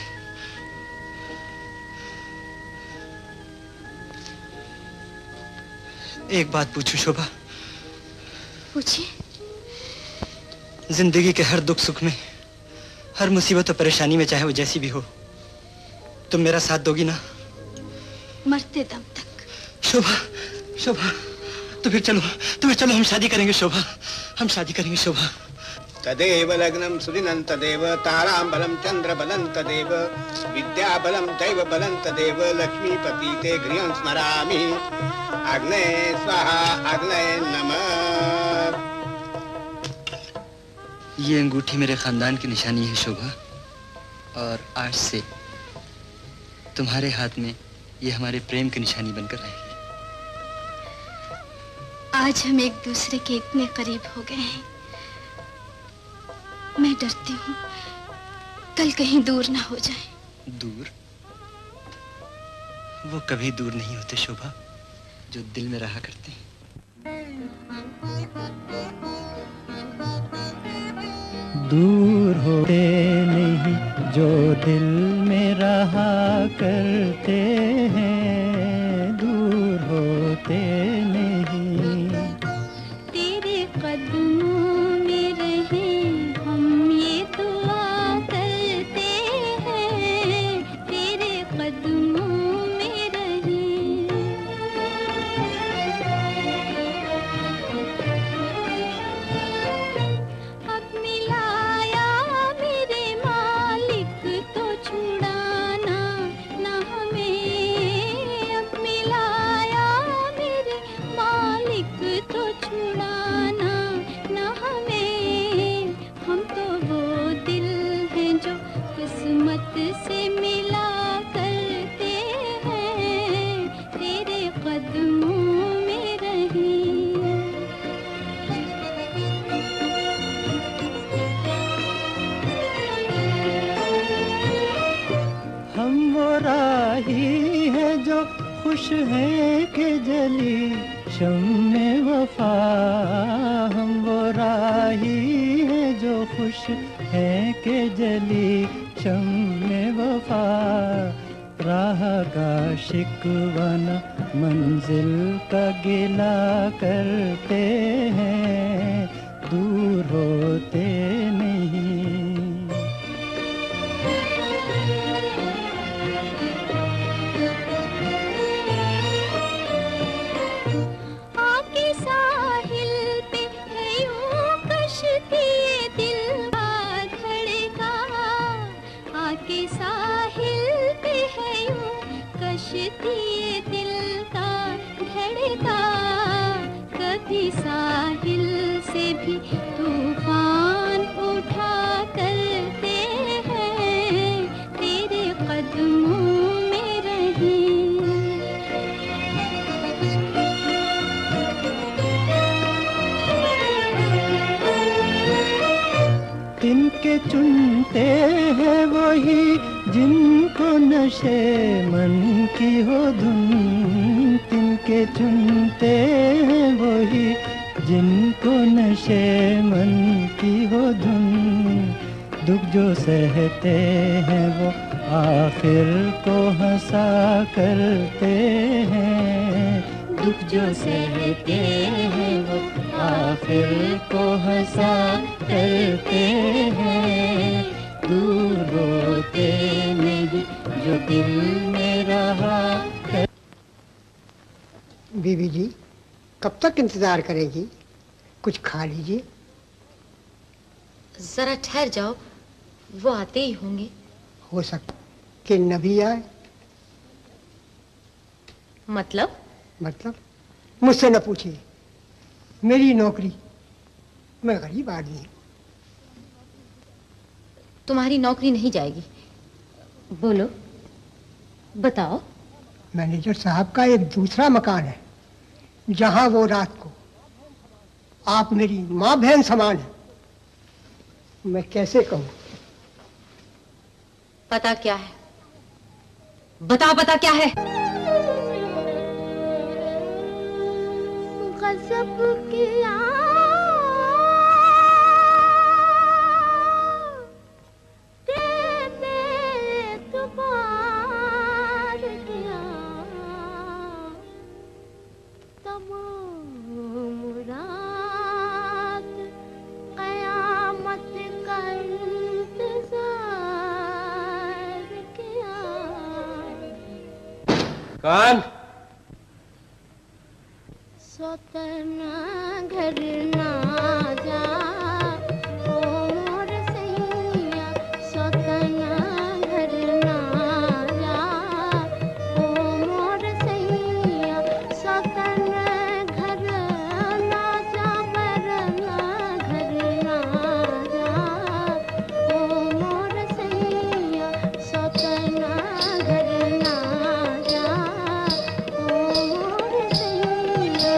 एक बात पूछूं शोभा? पूछिए। जिंदगी के हर दुख सुख में, हर मुसीबत और परेशानी में, चाहे वो जैसी भी हो, तुम मेरा साथ दोगी ना? मरते दम तक। शोभा, शोभा, तो फिर चलो हम शादी करेंगे शोभा, हम शादी करेंगे शोभा। तदेव लग्नं सुदिनं तदेव ताराबलं चंद्रबलं तदेव विद्याबलं दैवबलं तदेव लक्ष्मीपति ते गृहं स्मरामि। अग्नये स्वाहा अग्नये नमः। ये अंगूठी मेरे खानदान की निशानी है शोभा, और आज से तुम्हारे हाथ में ये हमारे प्रेम की निशानी बनकर रहेगी। आज हम एक दूसरे के इतने करीब हो गए हैं, मैं डरती हूँ कल कहीं दूर ना हो जाए। दूर? वो कभी दूर नहीं होते शोभा, जो दिल में रहा करते हैं। दूर होते नहीं जो दिल में रहा करते हैं, दूर होते नहीं। तेरे कदमों में रहे हम ये दुआ करते हैं, तेरे कदमों में रहे। अब मिलाया मेरे मालिक तो छुड़ाना ना हमें, अब मिलाया मेरे मालिक तो छुड़ाना ना हमें। हम तो वो दिल हैं जो किस्मत से मिला करते हैं, तेरे कदमों में रहे। हम वो राही हैं जो खुश हैं कि जली शम्मे वफा, हम वो राही हैं जो खुश हैं कि जली शम्मे वफा। राह का शिकवा न मंजिल का गिला करते हैं, दूर होते नहीं। आके साहिल पे है यूं कश्ती दिल का धड़का, आके साहिल पे है यूं कश्ती दिल का धड़का। कभी साहिल से भी तूफान उठा करते हैं, तेरे कदमों में रहे। तिनके चुनते हैं वही जिनको नशे मन की हो धुन, तिनके चुनते हैं वही जिनको नशे मन की हो धुन। दुख जो सहते हैं वो आखिर को हंसा करते हैं, दुख जो सहते हैं वो आखिर को हंसा करते हैं, दूर होते नहीं जो दिल में रहा कर। बीवी जी कब तक इंतजार करेगी? कुछ खा लीजिए। जरा ठहर जाओ, वो आते ही होंगे। हो सकता कि न भी आए। मतलब? मतलब मुझसे न पूछिए, मेरी नौकरी, मैं गरीब आदमी हूँ। तुम्हारी नौकरी नहीं जाएगी। बोलो, बताओ। मैनेजर साहब का एक दूसरा मकान है, जहां वो रात को, आप मेरी माँ बहन समान है। मैं कैसे कहूँ? पता क्या है? बताओ पता क्या है? गज़ब किया तेरे कौन? सोतना घर ना जा ओ मोर सैया, सोतना घर ना जा ओ मोर सैया, सोतना घर ना जा मरना घर ना जा ओ मोर सैया, सोतना घर ना जा ओ मोर सैया।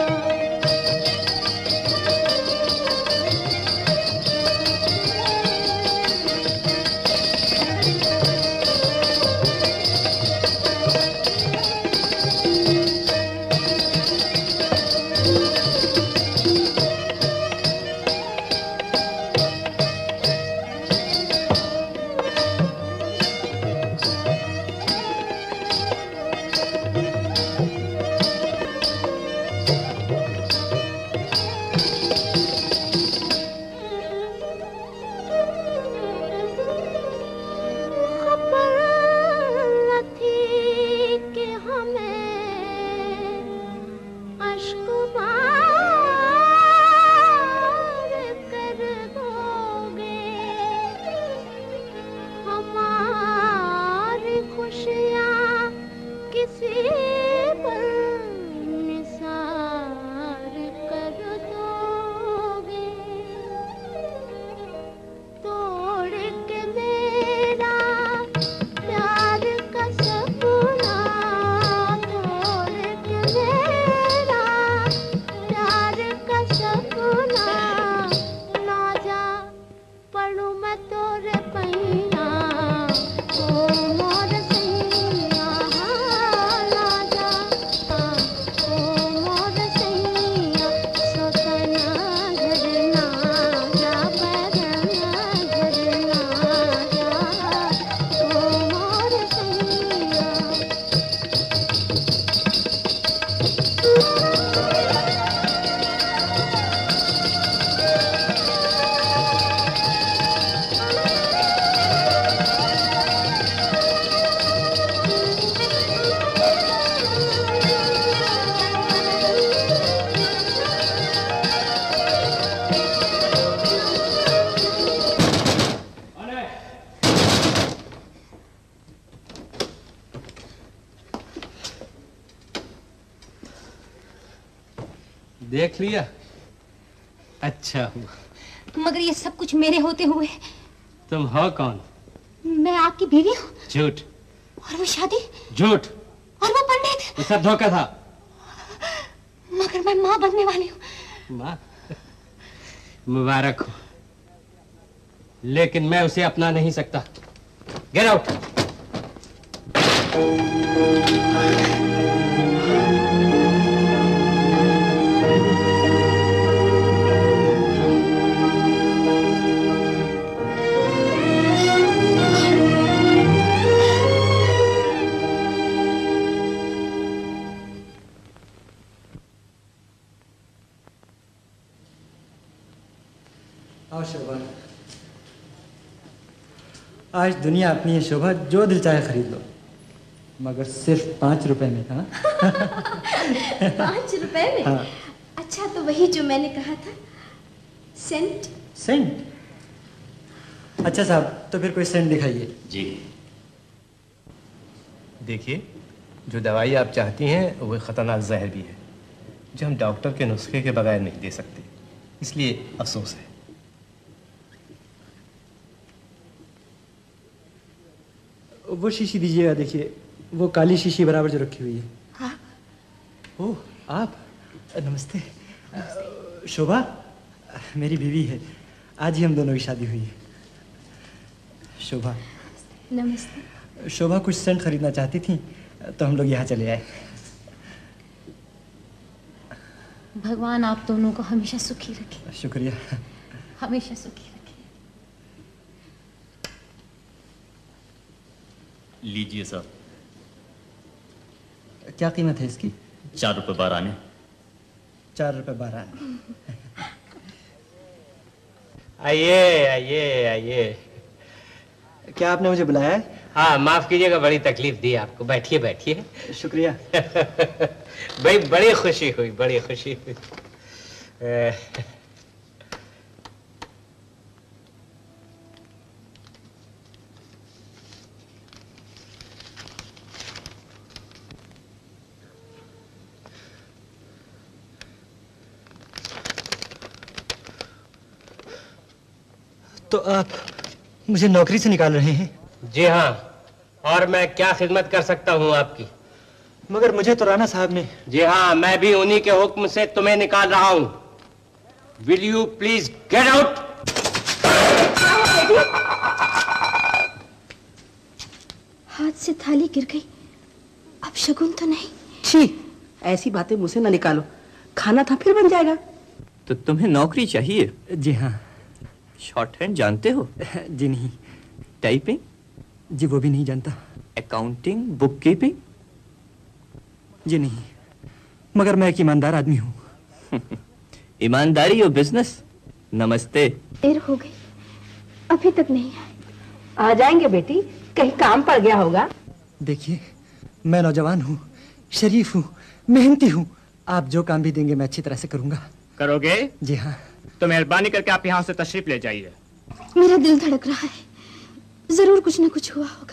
देख लिया? अच्छा हुआ। मगर ये सब कुछ मेरे होते हुए तुम हो कौन? मैं आपकी बीवी हूँ। झूठ। और वो शादी? झूठ। और वो पंडित? ये सब धोखा था। मगर मैं माँ बनने वाली हूँ। माँ? मुबारक हो, लेकिन मैं उसे अपना नहीं सकता। Get out. आओ शोभा, आज दुनिया अपनी है शोभा, जो दिल चाहे खरीद लो, मगर सिर्फ 5 रुपए में। हाँ 5 रुपए में? हाँ। अच्छा तो वही जो मैंने कहा था, सेंट। सेंट? अच्छा साहब, तो फिर कोई सेंट दिखाइए। जी। देखिए, जो दवाई आप चाहती हैं वो खतरनाक जहर भी है, जो हम डॉक्टर के नुस्खे के बगैर नहीं दे सकते, इसलिए अफसोस है। वो शीशी दीजिएगा, देखिए वो काली शीशी बराबर जो रखी हुई है। हाँ। ओह, आप? नमस्ते। शोभा मेरी बीवी है, आज ही हम दोनों की शादी हुई है। शोभा। नमस्ते। शोभा कुछ सेंट खरीदना चाहती थी, तो हम लोग यहाँ चले आए। भगवान आप दोनों को हमेशा सुखी रखे। शुक्रिया। हमेशा सुखी रखे। लीजिए साहब। क्या कीमत है इसकी? 4 रुपए 12 आने। 4 रुपए 12 आने। आइए आइए आइए। क्या आपने मुझे बुलाया है? हाँ माफ कीजिएगा, बड़ी तकलीफ दी आपको। बैठिए बैठिए। शुक्रिया। भाई बड़ी खुशी हुई, बड़ी खुशी हुई। तो आप मुझे नौकरी से निकाल रहे हैं? जी हाँ, और मैं क्या खिदमत कर सकता हूँ आपकी? मगर मुझे तो राणा साहब ने। जी हाँ, मैं भी उन्हीं के हुक्म से तुम्हें निकाल रहा हूँ। Will you please get out? हाथ से थाली गिर गई, अब शगुन तो नहीं। छी, ऐसी बातें मुंह से न निकालो, खाना था फिर बन जाएगा। तो तुम्हें नौकरी चाहिए? जी हाँ। शॉर्ट हैंड जानते हो? जी नहीं। टाइपिंग? जी वो भी नहीं जानता। Accounting, book keeping? जी नहीं, मगर मैं एक ईमानदार आदमी हूँ। ईमानदारी और बिजनेस? नमस्ते। देर हो गई, अभी तक नहीं आए। आ जाएंगे बेटी, कहीं काम पड़ गया होगा। देखिए, मैं नौजवान हूँ, शरीफ हूँ, मेहनती हूँ। आप जो काम भी देंगे मैं अच्छी तरह से करूँगा। करोगे? जी हाँ। तो मेहरबानी करके आप यहाँ से तशरीफ ले जाइए। मेरा दिल धड़क रहा है, जरूर कुछ न कुछ हुआ होगा।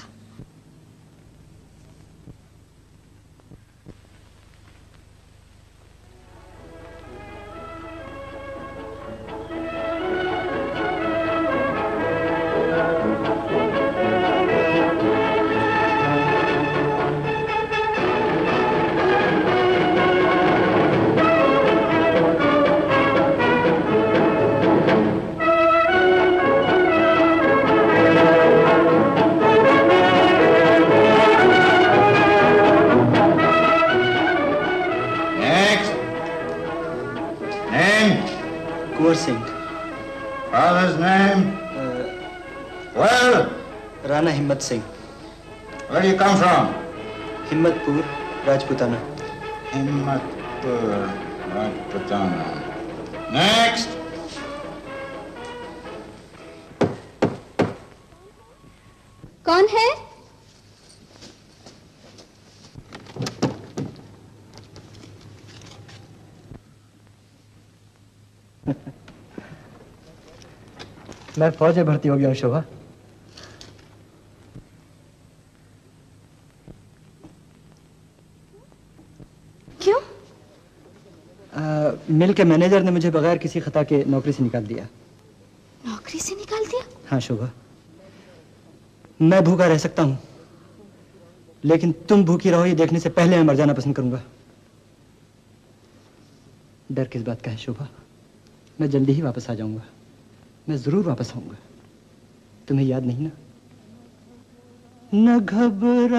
Father's name? Well? राणा हिम्मत Singh. Where do you come from? Himmatpur, Rajputana. Himmatpur, Rajputana. Next. कौन है? मैं फौज में भर्ती हो गया हूँ शोभा। क्यों? मिल के मैनेजर ने मुझे बगैर किसी खता के नौकरी से निकाल दिया। नौकरी से निकाल दिया? हाँ शोभा, मैं भूखा रह सकता हूँ, लेकिन तुम भूखी रहो ये देखने से पहले मैं मर जाना पसंद करूंगा। डर किस बात का है शोभा? मैं जल्दी ही वापस आ जाऊंगा। मैं जरूर वापस आऊंगा। तुम्हें याद नहीं ना? न घबरा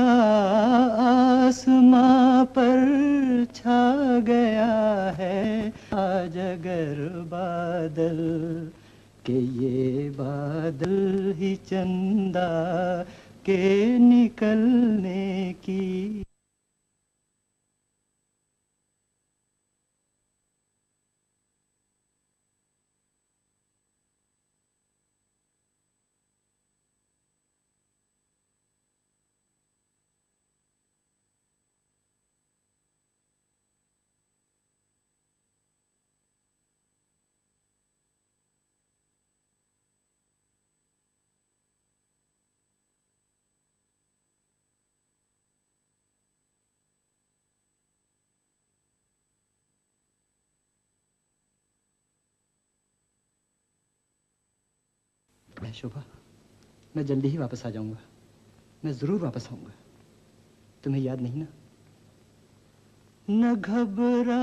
आसमां पर छा गया है आज अगर बादल के ये बादल ही चंदा के निकलने की। शोभा, मैं जल्दी ही वापस आ जाऊंगा। मैं जरूर वापस आऊंगा। तुम्हें याद नहीं ना? न घबरा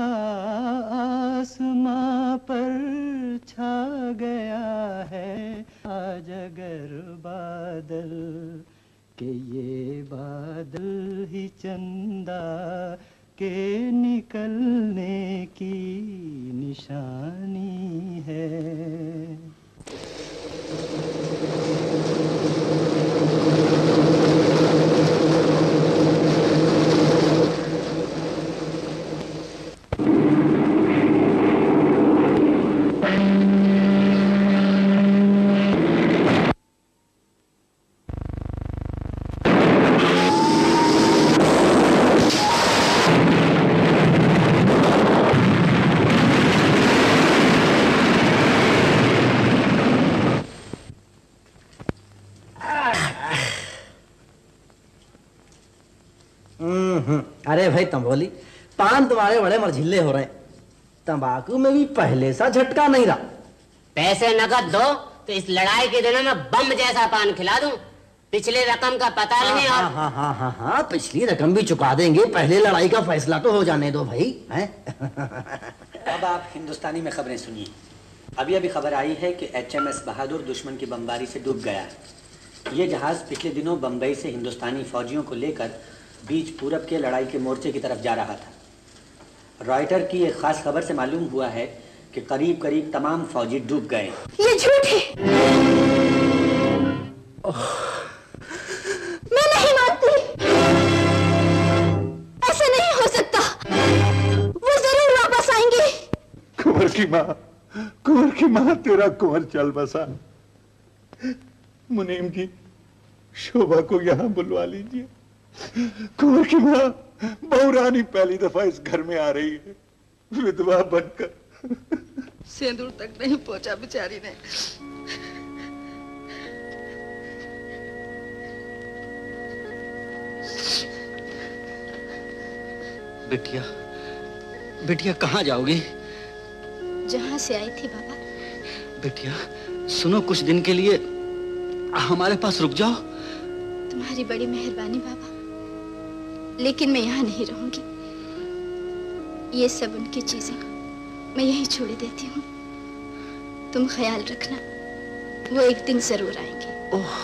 आसमां पर छा गया है आज अगर बादल के ये बादल ही चंदा के निकलने की निशानी है। अरे भाई तंबोली, पान तुम्हारे बड़े मरझिल्ले हो रहे हैं। तंबाकू में भी पहले सा झटका नहीं रहा। पैसे नकद दो तो इस लड़ाई के दिनों में बम जैसा पान खिला दूं। पिछले रकम का पता नहीं। हाँ, पिछली रकम भी चुका देंगे, पहले लड़ाई का फैसला तो हो जाने दो भाई। हैं? अब आप हिंदुस्तानी में खबरें सुनिए। अभी अभी खबर आई है कि HMS बहादुर दुश्मन की बमबारी से डूब गया है। ये जहाज पिछले दिनों बम्बई से हिंदुस्तानी फौजियों को लेकर बीच पूरब के लड़ाई के मोर्चे की तरफ जा रहा था। रॉयटर की एक खास खबर से मालूम हुआ है कि करीब करीब तमाम फौजी डूब गए। ये झूठ है। मैं नहीं मानती। ऐसा नहीं हो सकता। वो जरूर वापस आएंगे। कुंवर की माँ तेरा कुंवर चल बसा। मुनीम जी, शोभा को यहाँ बुलवा लीजिए। कुंवर की माँ, बहू रानी पहली दफा इस घर में आ रही है, विधवा बनकर। सिंदूर तक नहीं पहुंचा बेचारी ने। बिटिया कहाँ जाओगी? जहां से आई थी बाबा। बिटिया सुनो, कुछ दिन के लिए हमारे पास रुक जाओ। तुम्हारी बड़ी मेहरबानी बाबा, लेकिन मैं यहाँ नहीं रहूंगी। ये सब उनकी चीजें मैं यहीं छोड़ देती हूँ। तुम ख्याल रखना, वो एक दिन जरूर आएंगे। ओह,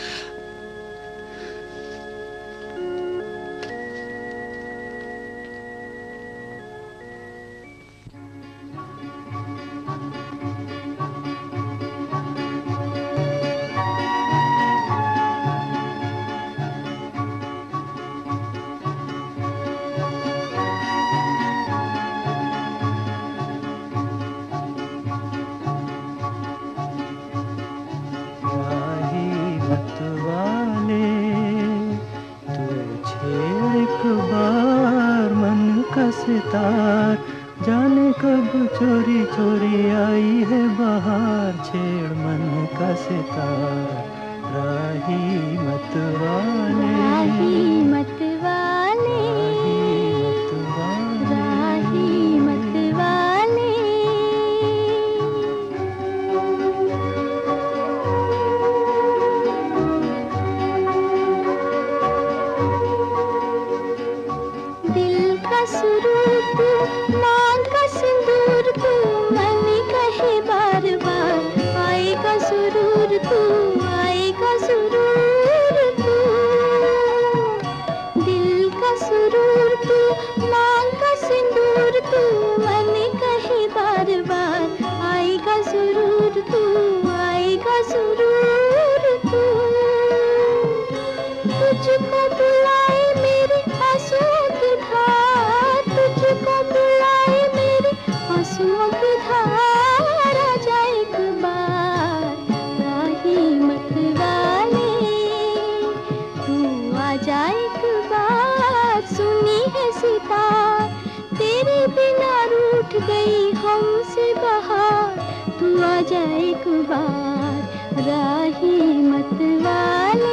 सितार जाने कब चोरी चोरी आई है बाहर, छेड़ मन का सितार। राही मत वाले, राही मत वाले, राही मत वाले। दिल का सुरूर तू, मांग का सिंदूर तू, मन कहे बार बार आएगा सुरूर तू, आएगा सुरूर तू। दिल का सुरूर तू, मांग का सिंदूर तू, मन कहे बार बार आएगा सुरूर तू, आएगा सुरूर तू। तुझको बुलाए मेरे आंसुओं की धार, तुझको बुलाए मेरे आंसुओं की धार। आ जा एक बार राही मत वाले, तू आ जा एक बार। सुनी है सितार तेरे बिना रूठ गई हमसे बहार, तू आ जा एक बार राही मत वाले।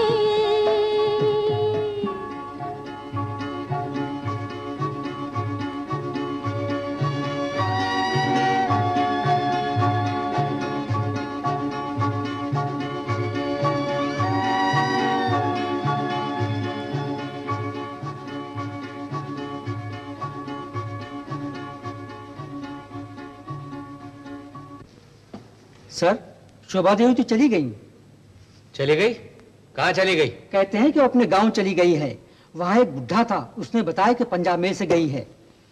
सर, शोभा देवी तो चली गई। चली गई? कहाँ चली गई? कहते हैं कि वो अपने गांव चली गई है। वहां एक बुढ़ा था, उसने बताया कि पंजाब में से गई है।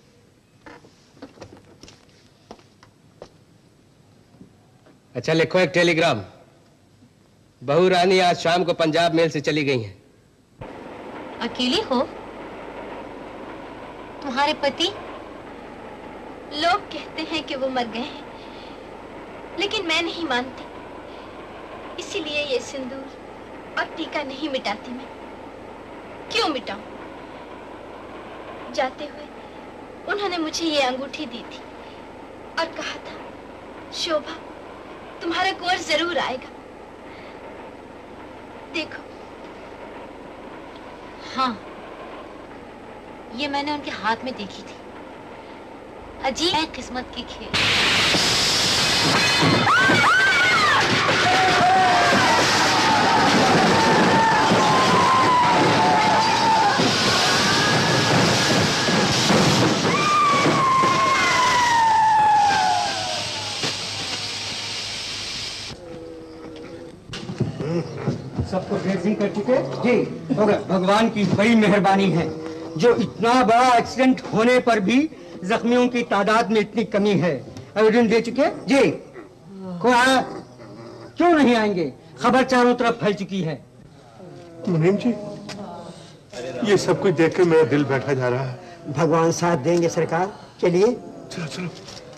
अच्छा, लिखो एक टेलीग्राम। बहू रानी आज शाम को पंजाब मेल से चली गई हैं। अकेली हो? तुम्हारे पति? लोग कहते हैं कि वो मर गए हैं, लेकिन मैं नहीं मानती। इसीलिए ये सिंदूर और टीका नहीं मिटाती मैं। क्यों मिटाऊं? जाते हुए उन्होंने मुझे ये अंगूठी दी थी और कहा था, शोभा तुम्हारा कुंवर जरूर आएगा। देखो। हाँ, ये मैंने उनके हाथ में देखी थी। अजीब है किस्मत की खेल। सबको ड्रेसिंग कर चुके जी हो गया। भगवान की बड़ी मेहरबानी है जो इतना बड़ा एक्सीडेंट होने पर भी जख्मियों की तादाद में इतनी कमी है। एविडेंस दे चुके जी। कोई आया? क्यों नहीं आएंगे? खबर चारों तरफ फैल चुकी है। मुनीम जी, ये सब कुछ देख के मेरा दिल बैठा जा रहा है। भगवान साथ देंगे सरकार। चलिए चलो चलो।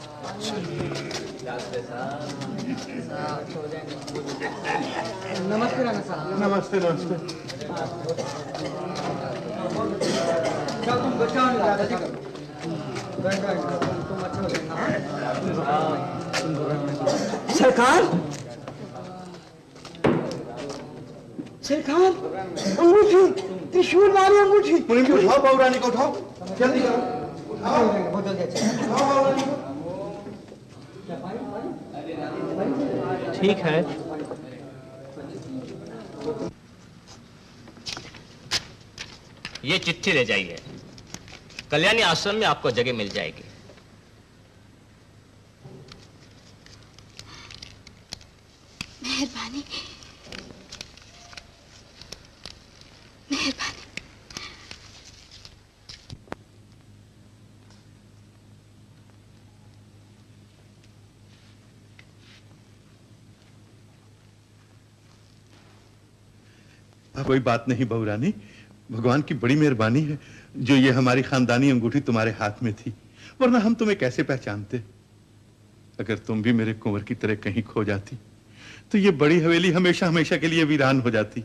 नमस्ते राणा साहब। नमस्ते नमस्ते। तुम बचाओ दादाजी को। तुम अच्छा हो सरकार, सरकार, अंगूठी, त्रिशूल वाली अंगूठी। मुनीम जी उठाओ बहू रानी को, उठाओ जल्दी करो। बहुत जल्दी। ठीक है। ये चिट्ठी ले जाइए, कल्याणी आश्रम में आपको जगह मिल जाएगी। मेहरबानी, मेहरबानी। कोई बात नहीं बहू रानी, भगवान की बड़ी मेहरबानी है जो ये हमारी खानदानी अंगूठी तुम्हारे हाथ में थी, वरना हम तुम्हें कैसे पहचानते। अगर तुम भी मेरे कुंवर की तरह कहीं खो जाती तो ये बड़ी हवेली हमेशा हमेशा के लिए वीरान हो जाती।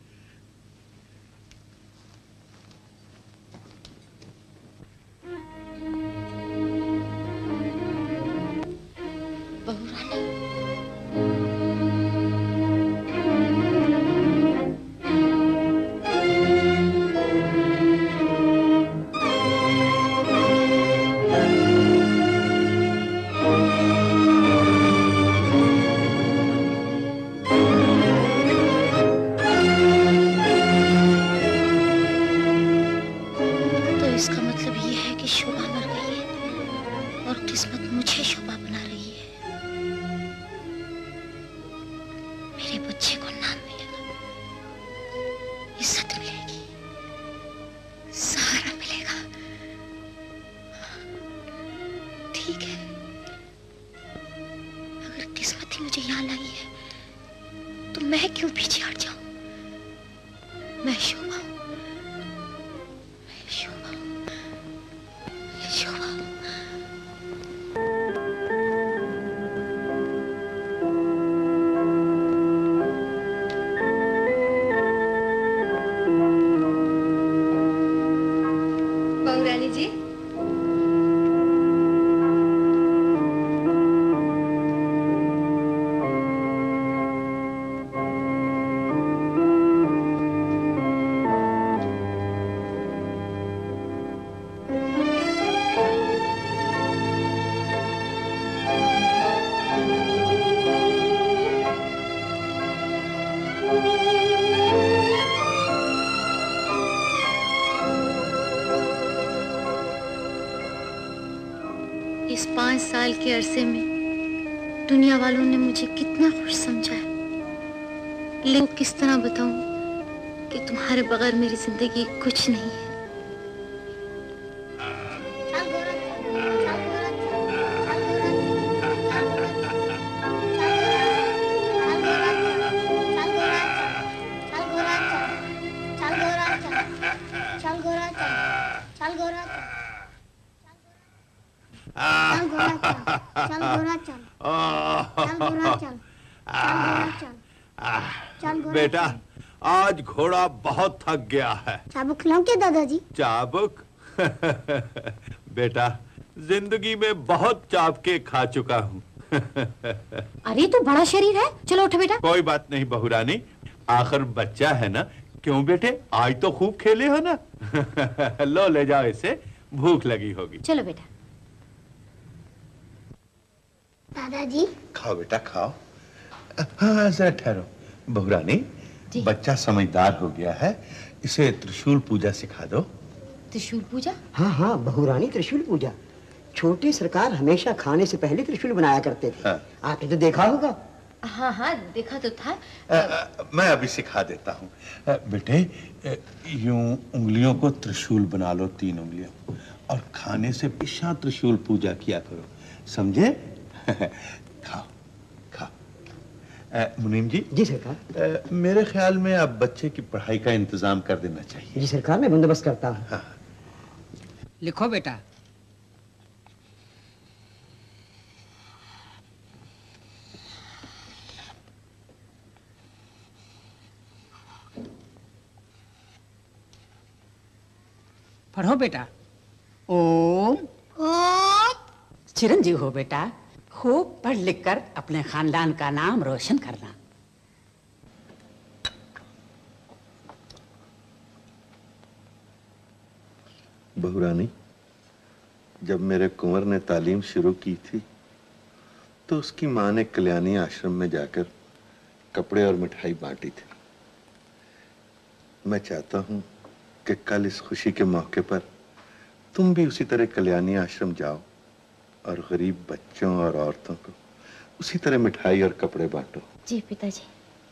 इस 5 साल के अरसे में दुनिया वालों ने मुझे कितना खुश समझा है, लेकिन किस तरह बताऊं कि तुम्हारे बगैर मेरी जिंदगी कुछ नहीं है। बेटा, आज घोड़ा बहुत थक गया है। चाबुक खिलाऊं क्या दादाजी? चाबुक? बेटा, जिंदगी में बहुत चाबके खा चुका हूँ। अरे तो बड़ा शरीर है, चलो उठो बेटा। कोई बात नहीं बहू रानी, आखिर बच्चा है ना, क्यों बेटे, आज तो खूब खेले हो ना। लो ले जाओ इसे, भूख लगी होगी। चलो बेटा। दादाजी। खाओ बेटा खाओ। हाँ जरा ठहरो। बहुरानी, बच्चा समझदार हो गया है, इसे त्रिशूल पूजा सिखा दो। त्रिशूल पूजा? हाँ हाँ बहुरानी, त्रिशूल पूजा। छोटे सरकार हमेशा खाने से पहले त्रिशूल बनाया करते थे। हाँ। आपने तो देखा होगा। हाँ हाँ देखा तो था। मैं अभी सिखा देता हूँ। बेटे यूं उंगलियों को त्रिशूल बना लो, 3 उंगलियां, और खाने से हमेशा त्रिशूल पूजा किया करो, समझे? खाओ खाओ। मुनीम जी। जी सरकार। मेरे ख्याल में अब बच्चे की पढ़ाई का इंतजाम कर देना चाहिए। जी सरकार, मैं बंदोबस्त करता हूँ। हाँ। लिखो बेटा। पढ़ो बेटा। ओम। चिरंजीव हो बेटा, खूब पढ़ लिख कर अपने खानदान का नाम रोशन करना। बहुरानी, जब मेरे कुंवर ने तालीम शुरू की थी तो उसकी माँ ने कल्याणी आश्रम में जाकर कपड़े और मिठाई बांटी थी। मैं चाहता हूं कि कल इस खुशी के मौके पर तुम भी उसी तरह कल्याणी आश्रम जाओ और गरीब बच्चों और औरतों को उसी तरह मिठाई और कपड़े बांटो। जी पिताजी।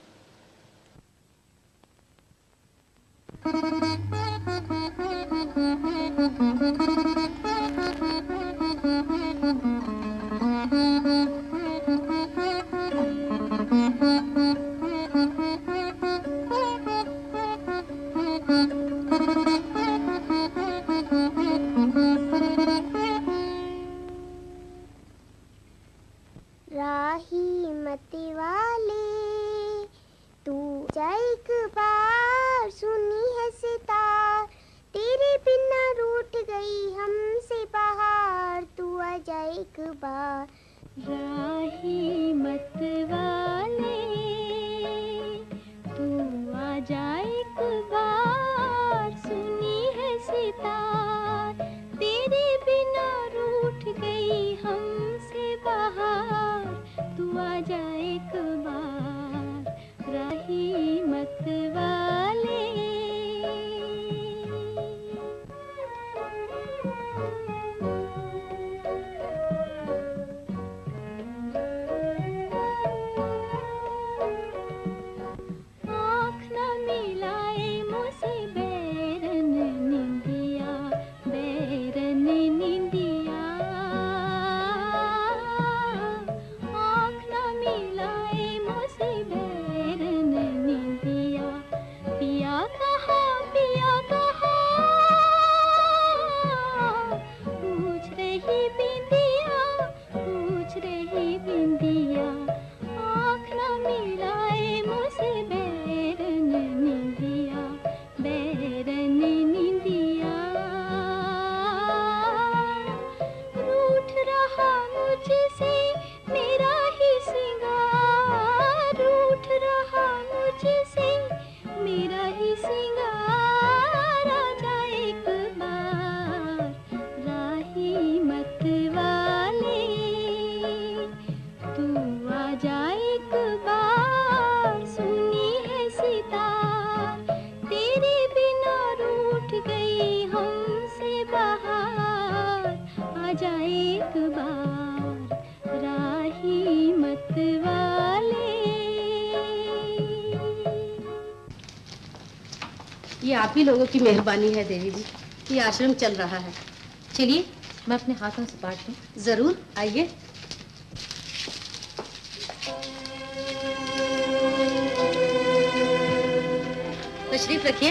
राही मत वाले तू जा एक बार, सुनी है सितार तेरे बिना रूठ गई हमसे बहार, तू आ जा एक बार। राही मत वाले तू आ जा एक बार, सुनी है सितार तेरे बिना रूठ गई हमसे बहार, तू आ जा एक बार। राही मत वाले। आँख न मिलाए मुझसे बैरन निंदिया, बैरन निंदिया। आँख न मिलाए मुझसे बैरन निंदिया, पिया कहाँ पूछ रही बिंदिया, पूछ रही बिंदिया। आँख न मिलाए मुझसे बैरन निंदिया, बैरन निंदिया। रूठ रहा मुझसे मेरा ही सिंगार, रूठ रहा मुझसे मेरा ही सिंगार। आ जा एक बार राही मत वाले, तू आ जा एक बार, सुनी है सितार तेरे बिना रूठ गई हमसे बहार। आ जा एक बार राही मत वाले। ये आप ही लोगों की मेहरबानी है देवी जी, ये आश्रम चल रहा है। चलिए मैं अपने हाथों से बांट दूं। जरूर आइए। तशरीफ रखिए।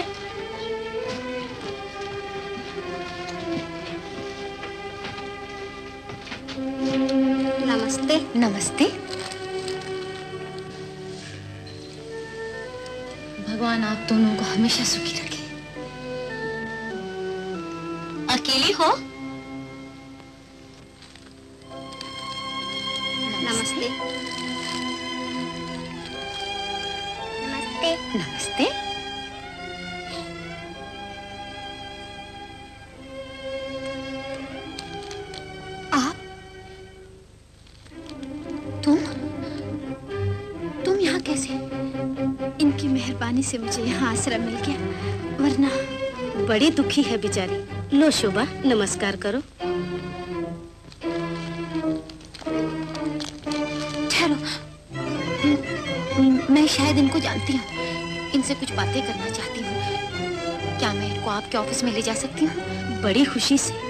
नमस्ते। नमस्ते। भगवान आप दोनों को हमेशा सुखी रखे। अकेली हो? नमस्ते। नमस्ते। नमस्ते। मेहरबानी से मुझे यहाँ आसरा मिल गया, वरना बड़ी दुखी है बेचारी। लो शोभा, नमस्कार करो। ठहरो, मैं शायद इनको जानती हूँ, इनसे कुछ बातें करना चाहती हूँ। क्या मैं इनको आपके ऑफिस में ले जा सकती हूँ? बड़ी खुशी से।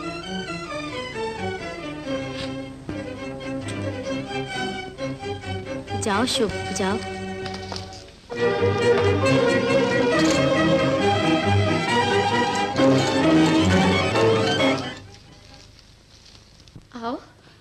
जाओ शुभ, जाओ। आओ।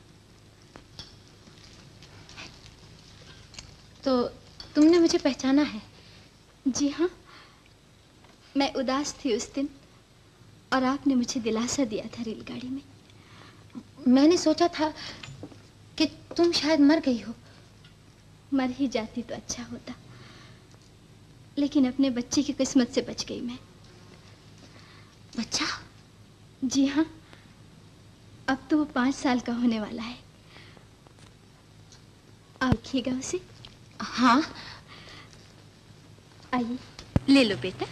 तो तुमने मुझे पहचाना है? जी हाँ, मैं उदास थी उस दिन और आपने मुझे दिलासा दिया था रेलगाड़ी में। मैंने सोचा था कि तुम शायद मर गई हो। मर ही जाती तो अच्छा होता, लेकिन अपने बच्चे की किस्मत से बच गई मैं। बच्चा? जी हाँ, अब तो वो 5 साल का होने वाला है। आप देखिएगा उसे। हाँ, आइए। ले लो बेटा।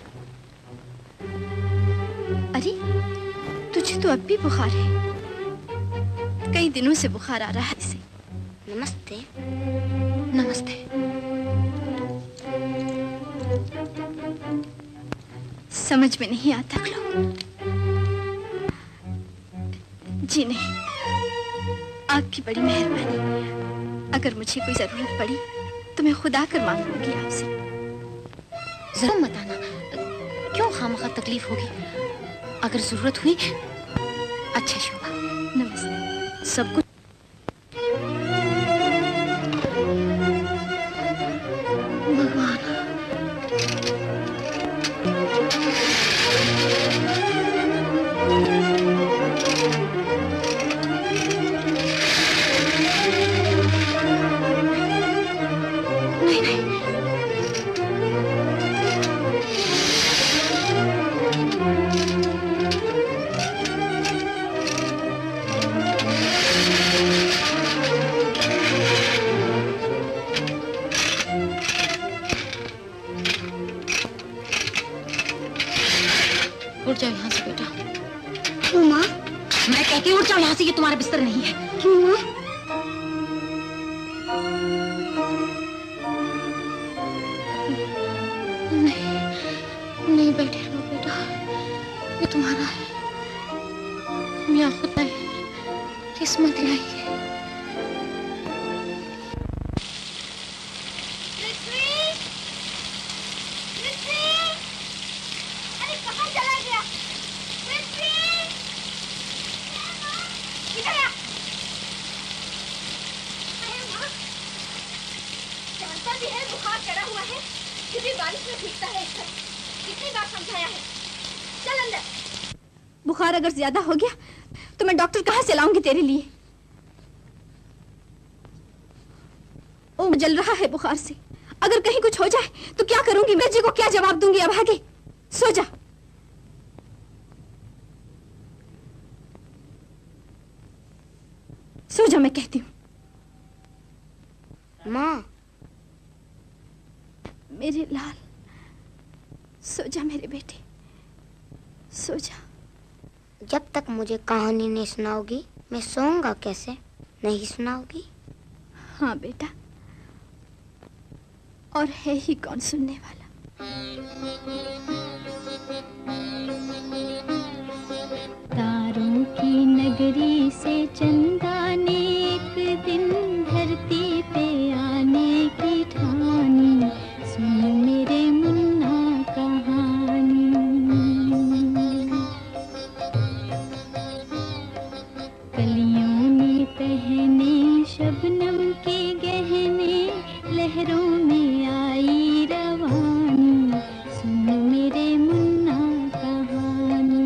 अरे, तुझे तो अब भी बुखार है। कई दिनों से बुखार आ रहा है इसे। नमस्ते। नमस्ते। समझ में नहीं आता। जी नहीं, आपकी बड़ी मेहरबानी। अगर मुझे कोई जरूरत पड़ी तो मैं खुद आकर मांग लूंगी आपसे। जरूर मत आना, क्यों खामखा तकलीफ होगी। अगर जरूरत हुई। अच्छा शोभा, नमस्ते। सब कुछ ये तुम्हारा बिस्तर नहीं है। क्यों माँ? नहीं बैठे रहो बेटा, ये तुम्हारा है। मियाँ खुदा है, किस्मत लाई है। बुखार अगर ज्यादा हो गया तो मैं डॉक्टर कहाँ से लाऊंगी तेरे लिए? ओ, जल रहा है बुखार से। अगर कहीं कुछ हो जाए तो क्या करूंगी? मैं जी को क्या जवाब दूंगी? अब आगे सो जा। सो जा, मैं कहती हूँ। माँ, मेरे लाल, सो जा मेरे बेटे, सो जा। जब तक मुझे कहानी नहीं सुनाओगी मैं सोऊंगा कैसे? नहीं सुनाओगी? हाँ बेटा, और है ही कौन सुनने वाला। तारों की नगरी से चंदा ने एक दिन धरती पे आने की ठानी, सुन मेरे मुन्ना कहानी। कलियों ने पहने शबनम के गहने, लहरों में आई रवानी, सुन मेरे मुन्ना कहानी।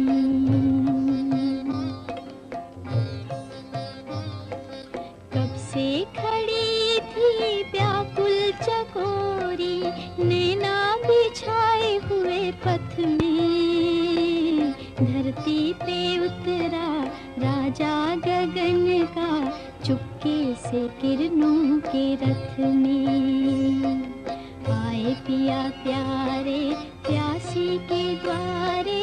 कब से खड़ी थी व्याकुल चकोरी, नैना बिछाए हुए पथ में, धरती पे उतरा राजा गगन का, चुपके से किरणों के रथ में। आए पिया प्यारे प्यासी के द्वारे,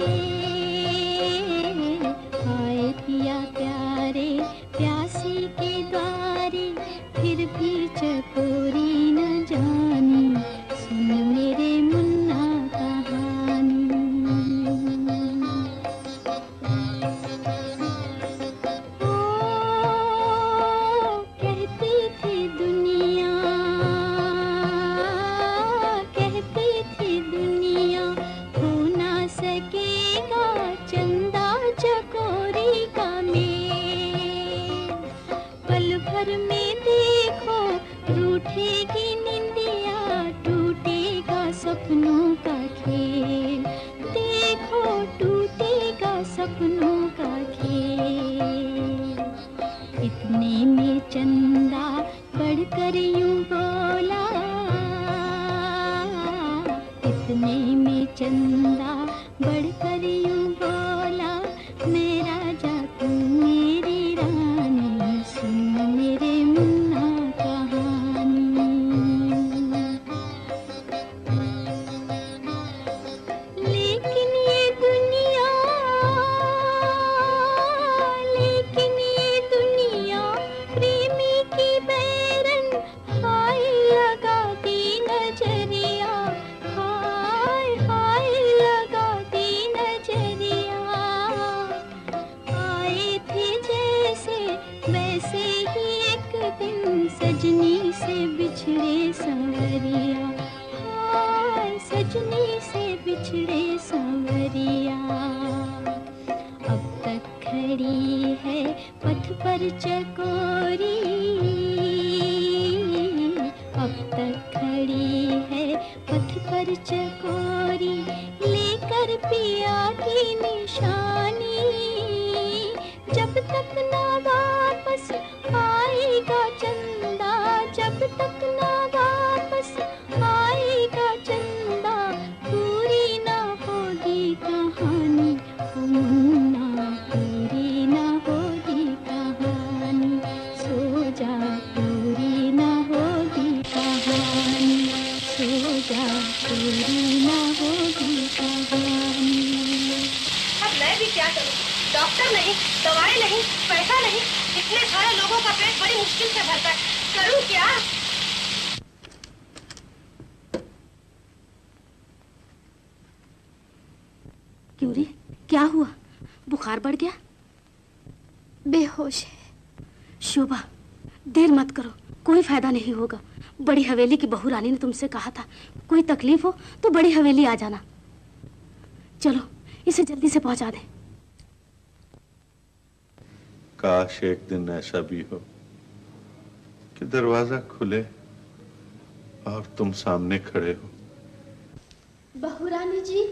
आए पिया प्यारे प्यासी के द्वारे, फिर भी चकोरी न जानी, सुन मेरे मुन्ना कहानी। ओ कहती थी दुनिया, कहती थी दुनिया, हो ना सकेगा चंदा चकोरी का मेल। पल भर में देखो रूठेगी निंदिया, टूटेगा सपनों का खेल। देखो टूटेगा सपनों का खेल। इतने में चंदा बढ़कर यूं बोला, इतने में चंदा बढ़कर यूं बोला, मैं राजा तू मेरी रानी, सुन मेरे मुन्ना कहानी। लेकिन ये दुनिया, लेकिन ये दुनिया प्रेमी की बैरन, हाय लगाती नजरिया, हाय हाय लगाती नजरिया। आए थे जैसे वैसे ही एक दिन, सजनी से बिछड़े सांवरिया, हाय सजनी से बिछड़े सांवरिया। अब तक खड़ी है पथ पर चकोरी, अब तक खड़ी है पथ पर चकोरी, लेकर पिया की निशानी। जब तक ना वापस आएगा चंदा, जब तक ना वापस आएगा चंदा, पूरी ना होगी कहानी, ओ मुन्ना पूरी ना होगी कहानी। सो जा पूरी ना होगी कहानी, सो जा पूरी ना होगी कहानी। अब मैं भी क्या करूं? डॉक्टर नहीं, दवाई नहीं, पैसा नहीं, इतने सारे लोगों का पेट बड़ी मुश्किल से भरता है, करूं क्या? क्यों रे, क्या हुआ? बुखार बढ़ गया? बेहोश है। शोभा, देर मत करो, कोई फायदा नहीं होगा। बड़ी हवेली की बहू रानी ने तुमसे कहा था, कोई तकलीफ हो तो बड़ी हवेली आ जाना। चलो इसे जल्दी से पहुंचा दें। काश एक दिन ऐसा भी हो कि दरवाजा खुले और तुम सामने खड़े हो। बहू रानी जी,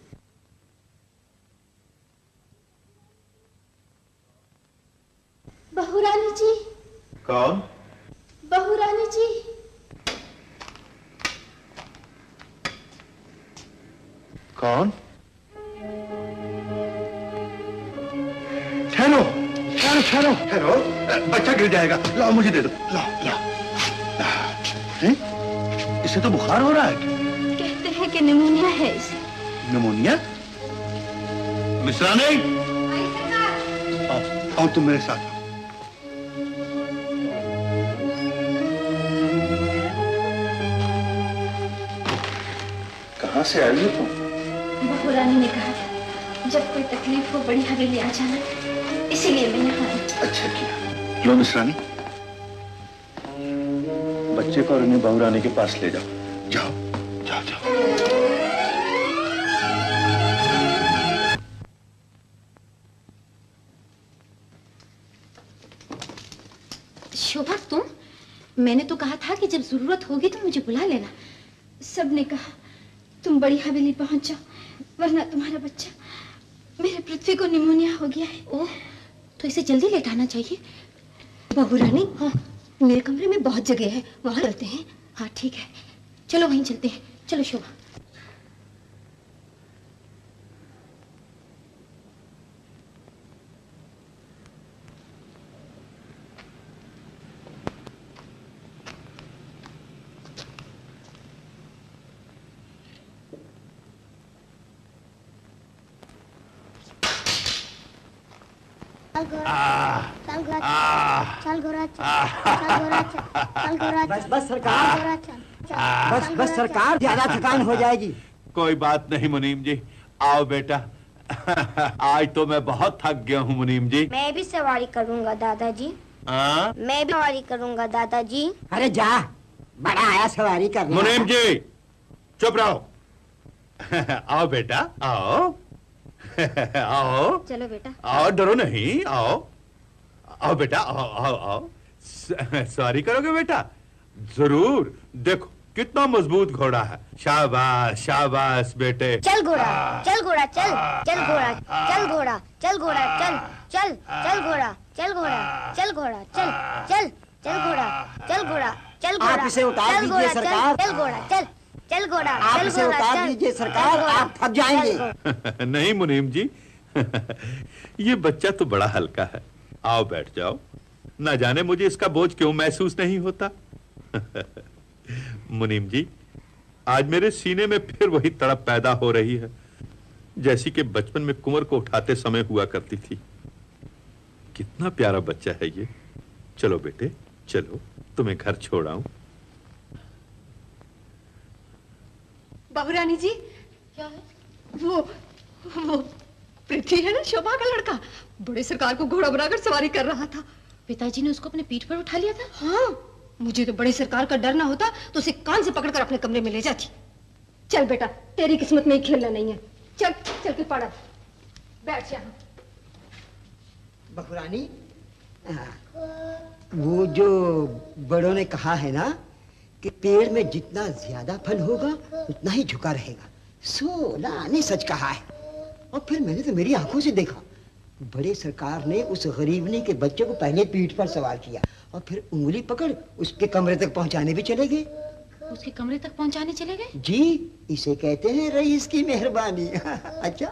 बहू रानी जी। कौन? बहू रानी जी। कौन? ठहरो ठहरो ठहरो ठहरो, बच्चा गिर जाएगा। लाओ मुझे दे दो, लाओ लाओ। इसे तो बुखार हो रहा है। कहते हैं कि निमोनिया है इसे। निमोनिया? मिश्रा नहीं, आओ तुम मेरे साथ। कहाँ से आई हो तुम? बहू रानी ने कहा था जब कोई तकलीफ हो बड़ी हवेली आ जाना, इसीलिए मैं यहाँ आई। अच्छा किया। लो मिश्रानी, बच्चे को और उन्हें बहू रानी के पास ले जाओ। जाओ जाओ जाओ। शोभा, तुम? मैंने तो कहा था कि जब जरूरत होगी तो मुझे बुला लेना। सबने कहा तुम बड़ी हवेली पहुंच जाओ, वरना तुम्हारा बच्चा, मेरे पृथ्वी को निमोनिया हो गया है। ओह, तो इसे जल्दी लेटाना चाहिए। बहू रानी, हाँ, मेरे कमरे में बहुत जगह है, वहां चलते हैं। हाँ ठीक है, चलो वहीं चलते हैं। चलो शोभा। चल घोड़ा चल घोड़ा चल घोड़ा चल घोड़ा बस बस सरकार बस बस सरकार ज्यादा थकान हो जाएगी। कोई बात नहीं मुनीम जी, आओ बेटा। आज तो मैं बहुत थक गया हूँ मुनीम जी। मैं भी सवारी करूँगा दादाजी। मैं भी सवारी करूँगा दादाजी। अरे जा, बड़ा आया सवारी करने। मुनीम जी चुप रहो। आओ बेटा आओ। आओ चलो बेटा आओ, डरो नहीं, आओ आओ बेटा, आओ आओ आओ। सवारी करोगे बेटा? जरूर, देखो कितना मजबूत घोड़ा है। शाबाश शाबाश बेटे। चल घोड़ा चल घोड़ा चल चल घोड़ा चल घोड़ा चल घोड़ा चल चल चल घोड़ा चल घोड़ा चल घोड़ा चल चल चल घोड़ा चल घोड़ा चल घोड़ा। आप इसे उतार दीजिए सरकार। चल घोड़ा चल चल घोड़ा। आप इसे उतार दीजिए सरकार, आप थक जाएंगे। नहीं मुनीम जी, ये बच्चा तो बड़ा हल्का है। आओ बैठ जाओ। ना जाने मुझे इसका बोझ क्यों महसूस नहीं होता। मुनीम जी, आज मेरे सीने में फिर वही तड़प पैदा हो रही है जैसी कि बचपन में कुंवर को उठाते समय हुआ करती थी। कितना प्यारा बच्चा है ये। चलो बेटे चलो, तुम्हें घर छोड़ आऊं। बहुरानी जी, क्या है? वो पृथ्वी है ना, शोभा का लड़का, बड़े सरकार को घोड़ा बनाकर सवारी कर रहा था। पिताजी ने उसको अपने पीठ पर उठा लिया था। हाँ, मुझे तो बड़े सरकार का डर ना होता तो उसे कान से पकड़कर अपने कमरे में ले जाती। चल बेटा, तेरी किस्मत में ही खेलना नहीं है। चल चल के पड़ा, बैठ जा। बहुरानी, वो जो बड़ों ने कहा है ना कि पेड़ में जितना ज्यादा फल होगा उतना ही झुका रहेगा, 16 ने सच कहा है। और फिर मैंने तो मेरी आंखों से देखा, बड़े सरकार ने उस गरीबनी के बच्चे को पहले पीठ पर सवार किया और फिर उंगली पकड़ उसके कमरे तक पहुंचाने भी चले गए। उसके कमरे तक पहुंचाने चले गए? जी, इसे कहते हैं रईस की मेहरबानी। अच्छा,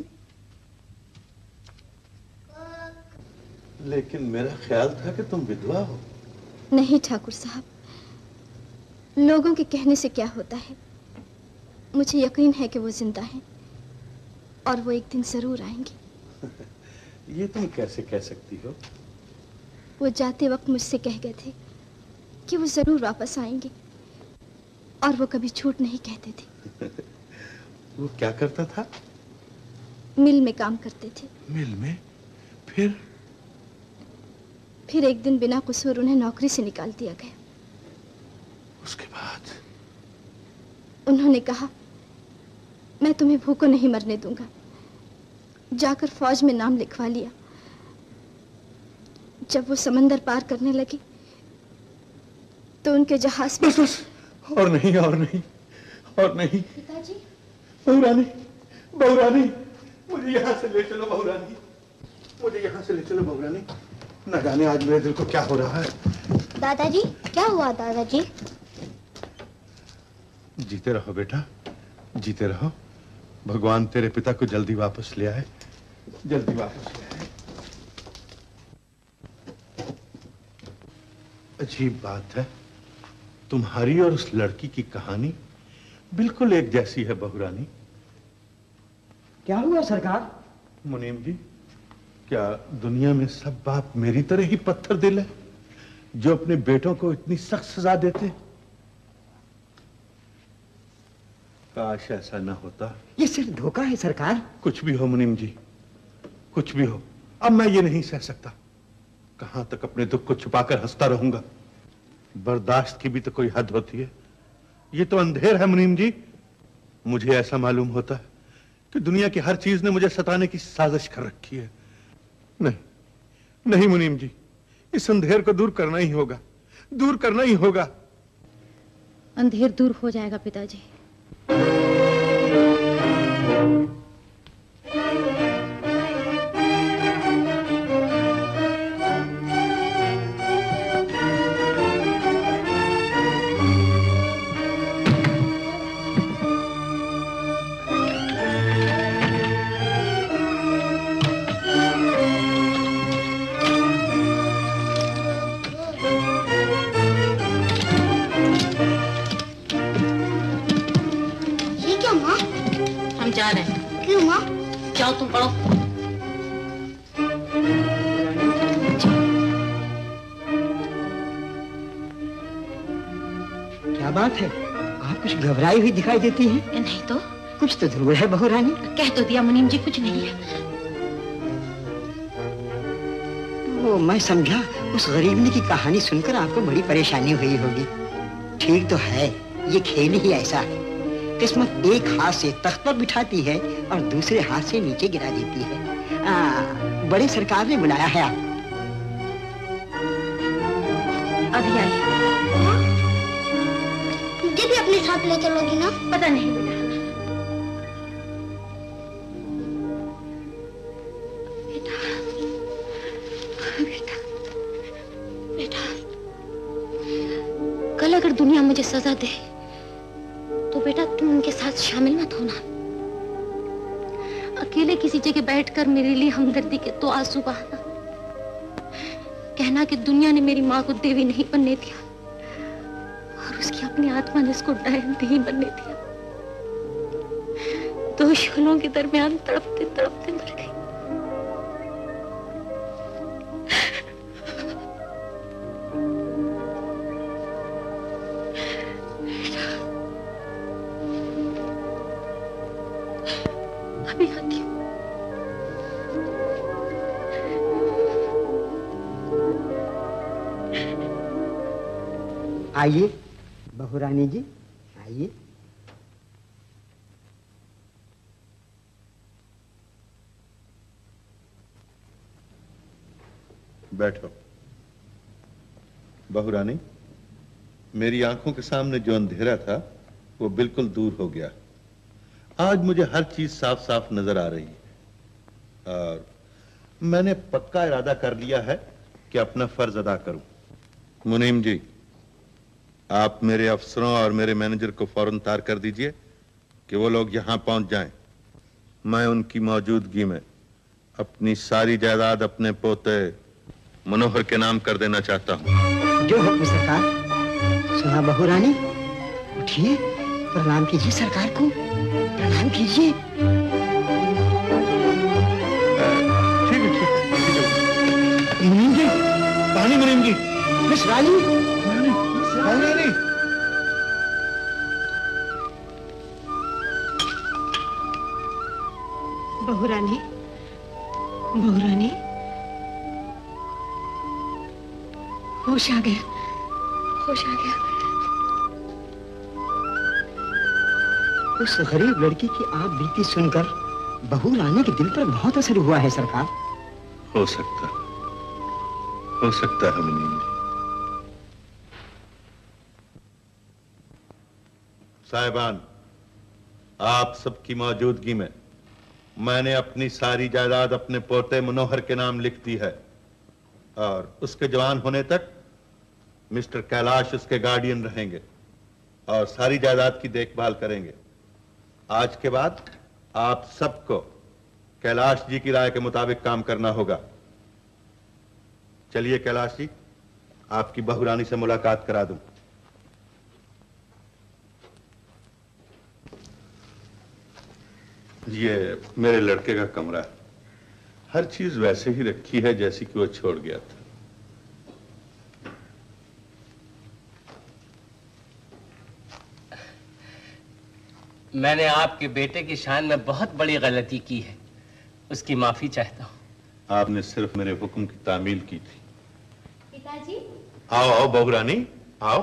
लेकिन मेरा ख्याल था कि तुम विधवा हो। नहीं ठाकुर साहब, लोगों के कहने से क्या होता है। मुझे यकीन है कि वो जिंदा हैं और वो एक दिन जरूर आएंगी। ये तुम कैसे कह सकती हो? वो जाते वक्त मुझसे कह गए थे कि वो जरूर वापस आएंगे और वो कभी झूठ नहीं कहते थे। वो क्या करता था? मिल में काम करते थे। मिल में? फिर एक दिन बिना कसूर उन्हें नौकरी से निकाल दिया गया। उसके बाद उन्होंने कहा, मैं तुम्हें भूखों नहीं मरने दूंगा। जाकर फौज में नाम लिखवा लिया। जब वो समंदर पार करने लगे तो उनके जहाज में... बस और नहीं और नहीं और नहीं। पिताजी, बहुरानी, बहुरानी, मुझे यहाँ से ले चलो बहुरानी, मुझे यहाँ से ले चलो बहुरानी। न जाने आज मेरे दिल को क्या हो रहा है। दादाजी, क्या हुआ दादाजी? जीते रहो बेटा, जीते रहो। भगवान तेरे पिता को जल्दी वापस ले आए, जल्दी वापस ले आए। अजीब बात है, तुम्हारी और उस लड़की की कहानी बिल्कुल एक जैसी है बहुरानी। क्या हुआ सरकार? मुनीम जी, क्या दुनिया में सब बाप मेरी तरह ही पत्थर दिल है जो अपने बेटों को इतनी सख्त सजा देते? काश ऐसा न होता। ये सिर्फ धोखा है सरकार। कुछ भी हो मुनीम जी, कुछ भी हो, अब मैं ये नहीं सह सकता। कहां तक अपने दुख को छुपाकर हंसता रहूंगा? बर्दाश्त की भी तो कोई हद होती है। ये तो अंधेर है मुनीम जी। मुझे ऐसा मालूम होता है कि दुनिया की हर चीज ने मुझे सताने की साजिश कर रखी है। नहीं नहीं मुनीम जी, इस अंधेर को दूर करना ही होगा, दूर करना ही होगा। अंधेर दूर हो जाएगा पिताजी। क्यों माँ? जाओ तुम पढ़ो। बात है, आप कुछ घबराई हुई दिखाई देती हैं। नहीं तो कुछ तो जरूर है बहू रानी। कह तो दिया मुनीम जी, कुछ नहीं है। वो मैं समझा उस गरीबनी की कहानी सुनकर आपको बड़ी परेशानी हुई होगी। ठीक तो है, ये खेल ही ऐसा है। किस्मत एक हाथ से तख्त पर बिठाती है और दूसरे हाथ से नीचे गिरा देती है। बड़े सरकार ने बुलाया है आपको। अभी आई। मुझे भी अपने साथ ले चलोगी ना? पता नहीं बेटा। कल अगर दुनिया मुझे सजा दे तो बेटा तुम उनके साथ शामिल मत होना। अकेले किसी जगह बैठकर मेरे लिए हमदर्दी के तो आंसू बहाना, कहना कि दुनिया ने मेरी माँ को देवी नहीं बनने दिया और उसकी अपनी आत्मा ने उसको डायन नहीं बनने दिया। दो शोलों के दरमियान तड़पते तड़पते मर गई। अभी आती हूँ। आइए बहू रानी जी, आइए। बैठो। बहू रानी, मेरी आंखों के सामने जो अंधेरा था वो बिल्कुल दूर हो गया। आज मुझे हर चीज साफ साफ नजर आ रही है और मैंने पक्का इरादा कर लिया है कि अपना फर्ज अदा करूं। मुनीम जी, आप मेरे अफसरों और मेरे मैनेजर को फौरन तार कर दीजिए कि वो लोग यहां पहुंच जाएं। मैं उनकी मौजूदगी में अपनी सारी जायदाद अपने पोते मनोहर के नाम कर देना चाहता हूं। जो हुक्म सरकार। सुना बहू रानी, उठिए, प्रणाम कीजिए सरकार को, प्रणाम कीजिए। ठीक है, ठीक है। मुनीम जी, पानी। मुनीम जी, मिस रानी, बहू रानी। बहू रानी, बहू रानी, होश आ गया, होश आ गया। उस गरीब लड़की की आप बीती सुनकर बहू रानी के दिल पर बहुत असर हुआ है सरकार। हो सकता है मुनीम जी। साहिबान, आप सबकी मौजूदगी में मैंने अपनी सारी जायदाद अपने पोते मनोहर के नाम लिख दी है और उसके जवान होने तक मिस्टर कैलाश उसके गार्डियन रहेंगे और सारी जायदाद की देखभाल करेंगे। आज के बाद आप सबको कैलाश जी की राय के मुताबिक काम करना होगा। चलिए कैलाश जी, आपकी बहू रानी से मुलाकात करा दूं। ये मेरे लड़के का कमरा है। हर चीज वैसे ही रखी है जैसी कि वो छोड़ गया था। मैंने आपके बेटे की शान में बहुत बड़ी गलती की है, उसकी माफी चाहता हूं। आपने सिर्फ मेरे हुक्म की तामील की थी। पिताजी, आओ आओ बहू रानी, आओ।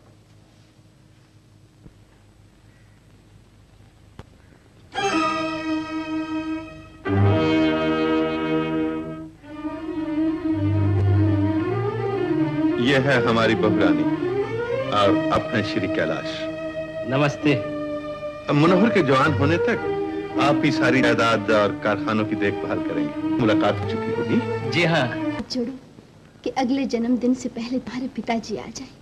यह है हमारी बहू रानी और अपने श्री कैलाश। नमस्ते। मनोहर के जवान होने तक आप ही सारी जायदाद और कारखानों की देखभाल करेंगे। मुलाकात हो चुकी होगी। जी हाँ। जोड़ो कि अगले जन्मदिन से पहले तुम्हारे पिताजी आ जाए।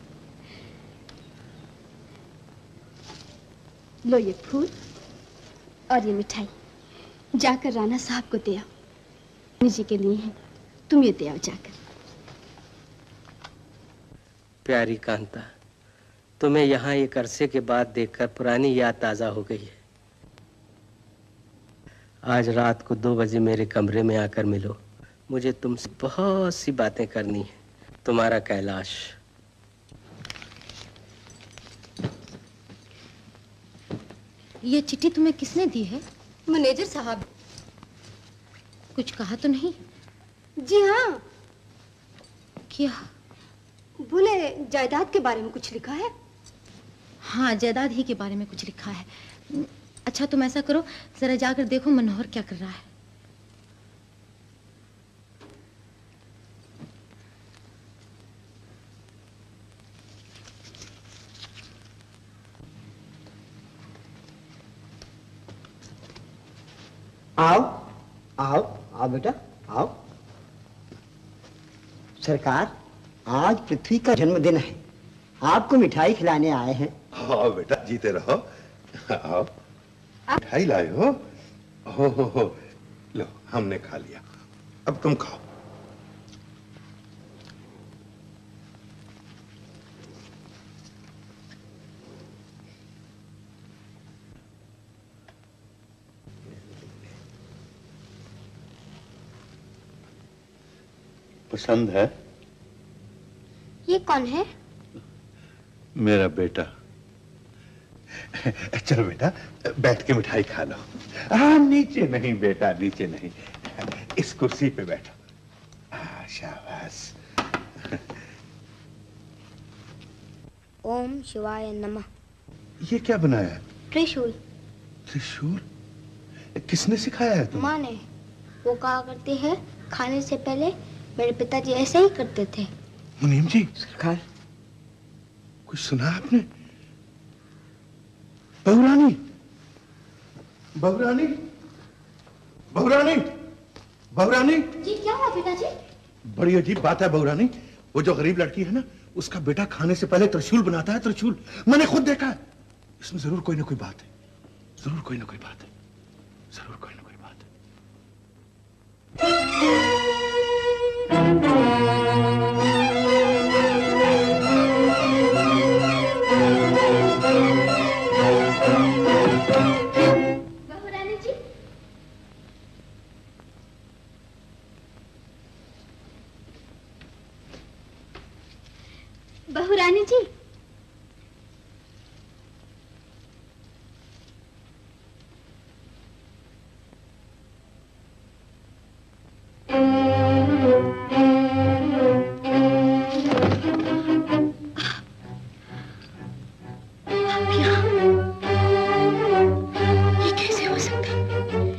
लो ये फूल और ये मिठाई, जाकर राणा साहब को दे आओ। जी के लिए है, तुम ये दे आओ जाकर। प्यारी कांता, तुम्हें यहाँ एक अरसे के बाद देखकर पुरानी याद ताजा हो गई है। आज रात को 2 बजे मेरे कमरे में आकर मिलो, मुझे तुमसे बहुत सी बातें करनी है। तुम्हारा कैलाश। ये चिट्ठी तुम्हें किसने दी है? मैनेजर साहब। कुछ कहा तो नहीं? जी हाँ। क्या? बोले जायदाद के बारे में कुछ लिखा है। हाँ, जायदाद ही के बारे में कुछ लिखा है। अच्छा, तुम ऐसा करो, जरा जाकर देखो मनोहर क्या कर रहा है। आओ आओ आओ बेटा आओ। सरकार, आज पृथ्वी का जन्मदिन है, आपको मिठाई खिलाने आए हैं। आओ बेटा, जीते रहो। आओ, मिठाई लाए हो? हो, लो हमने खा लिया, अब तुम खाओ। पसंद है? ये कौन है? मेरा बेटा। चलो बेटा, बैठ के मिठाई खा लो। नीचे नहीं बेटा, नीचे नहीं, इस कुर्सी पे बैठो। शाबाश। ओम शिवाय नमः। ये क्या बनाया है? त्रिशूल। त्रिशूल? किसने सिखाया है तुम्हें? माँ ने। वो कहा करती है, खाने से पहले मेरे पिताजी ऐसे ही करते थे। मुनीम जी। सरकार। कुछ सुना आपने? बहुरानी, बहुरानी, बहुरानी, बहुरानी। जी क्या हुआ पिताजी? बड़ी अजीब बात है बहुरानी, वो जो गरीब लड़की है ना, उसका बेटा खाने से पहले त्रिशूल बनाता है। त्रिशूल मैंने खुद देखा है। इसमें जरूर कोई ना कोई बात है, जरूर कोई ना कोई बात है, जरूर कोई ना कोई बात है। बहुरानी जी। बहुरानी जी। ये कैसे हो सकता है?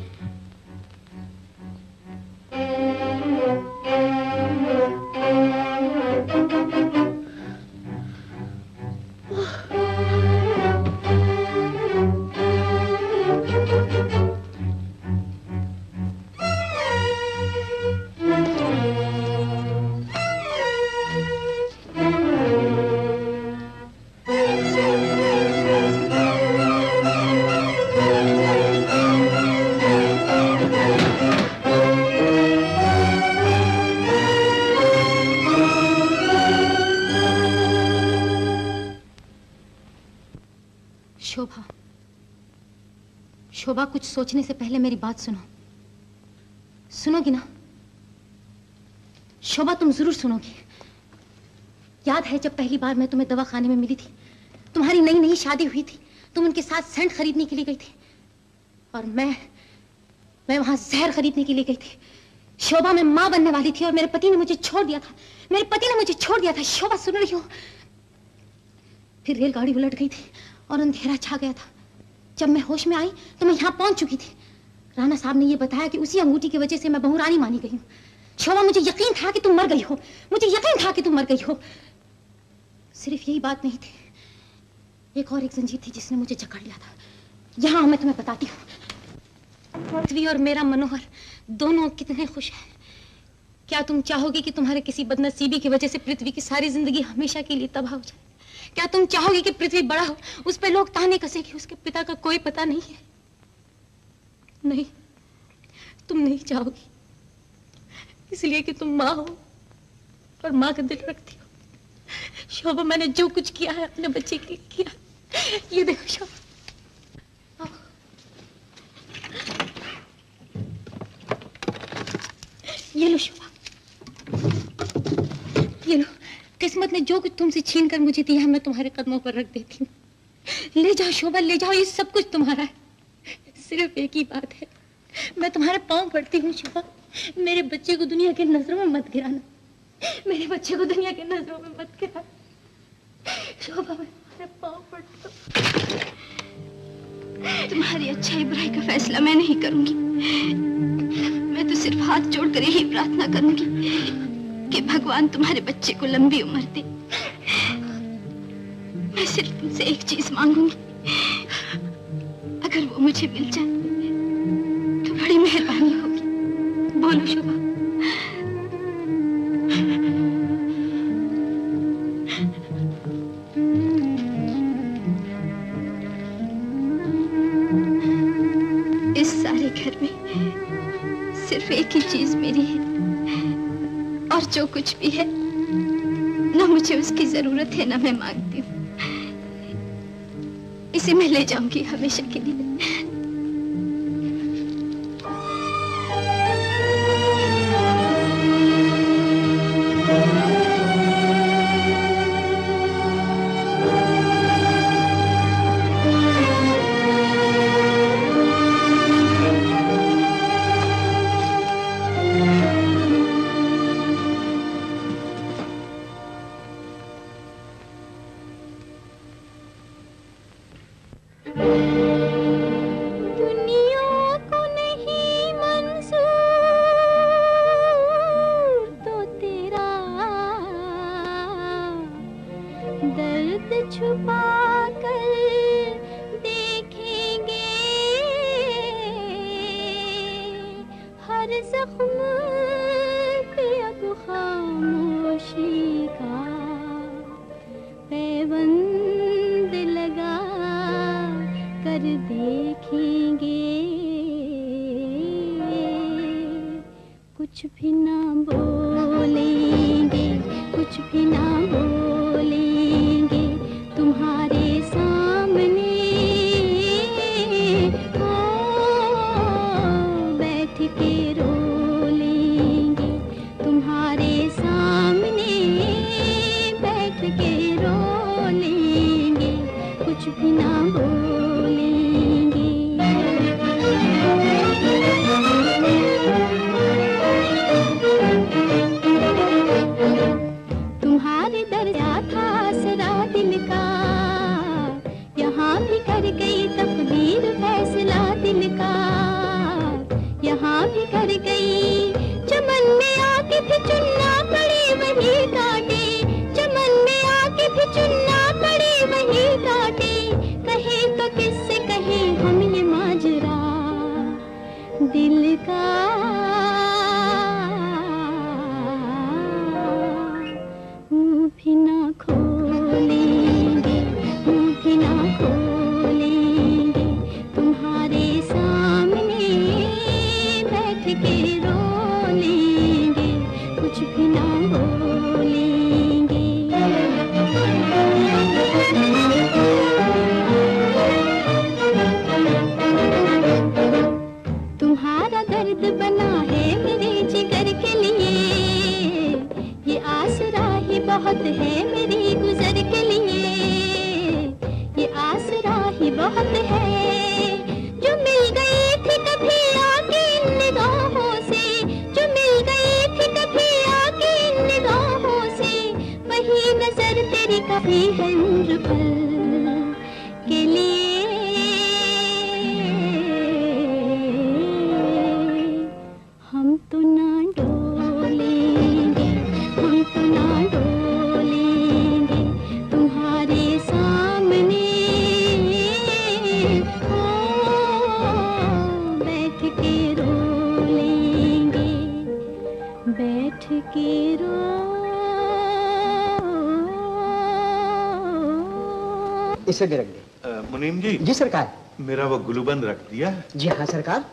शोभा, शोभा, कुछ सोचने से पहले मेरी बात सुनो। सुनोगी ना? शोभा, तुम जरूर सुनोगी। याद है जब पहली बार मैं तुम्हें दवाखाने में मिली थी, तुम्हारी नई नई शादी हुई थी, तुम उनके साथ सेंट खरीदने के लिए गई थी और मैं वहां जहर खरीदने के लिए गई थी। शोभा, मैं मां बनने वाली थी और मेरे पति ने मुझे छोड़ दिया था। मेरे पति ने मुझे छोड़ दिया था। शोभा, सुन रही हो? फिर रेलगाड़ी उलट गई थी और अंधेरा छा गया था। जब मैं होश में आई तो मैं यहाँ पहुंच चुकी थी। राणा साहब ने यह बताया कि उसी अंगूठी की वजह से मैं बहुरानी मानी गई हूँ। शोभा, मुझे यकीन था कि तुम मर गई हो, मुझे यकीन था कि तुम मर गई हो। सिर्फ यही बात नहीं थी, एक और एक जंजीर थी जिसने मुझे जकड़ लिया था। यहाँ मैं तुम्हें बताती हूँ। पृथ्वी और मेरा मनोहर दोनों कितने खुश हैं। क्या तुम चाहोगे कि तुम्हारे किसी बदनसीबी की वजह से पृथ्वी की सारी जिंदगी हमेशा के लिए तबाह हो जाए? क्या तुम चाहोगे कि पृथ्वी बड़ा हो, उस पे लोग ताने कसे कि उसके पिता का कोई पता नहीं है? नहीं, तुम नहीं चाहोगी, इसलिए कि तुम माँ हो और माँ का दिल रखती हो। शोभा, मैंने जो कुछ किया है अपने बच्चे के लिए किया। ये देखो शोभा, ये लो शोभा, ये लो। किस्मत ने जो कुछ तुमसे छीन कर मुझे दिया है मैं तुम्हारे कदमों पर रख देती हूँ। ले जाओ शोभा, ले जाओ, ये सब कुछ तुम्हारा है। सिर्फ एक ही बात है, मैं तुम्हारे पाँव पड़ती हूँ शोभा, मेरे बच्चे को दुनिया के नजरों में मत गिराना, मेरे बच्चे को दुनिया के नजरों में मत गिराना शोभा, मैं तुम्हारे पाँव पड़ती हूँ। तुम्हारी अच्छाई बुराई का फैसला मैं नहीं करूंगी। मैं तो सिर्फ हाथ जोड़कर यही प्रार्थना करूंगी कि भगवान तुम्हारे बच्चे को लंबी उम्र दे। मैं सिर्फ तुमसे एक चीज मांगूंगी, अगर वो मुझे मिल जाए तो बड़ी मेहरबानी होगी। बोलो शोभा। इस सारे घर में सिर्फ एक ही चीज मेरी है, और जो कुछ भी है ना मुझे उसकी जरूरत है ना मैं मांगती हूँ। इसे मैं ले जाऊंगी हमेशा के लिए। इसे भी रख दे। मुनीम जी। जी सरकार। मेरा वो गुलूबंद रख दिया? जी हाँ सरकार।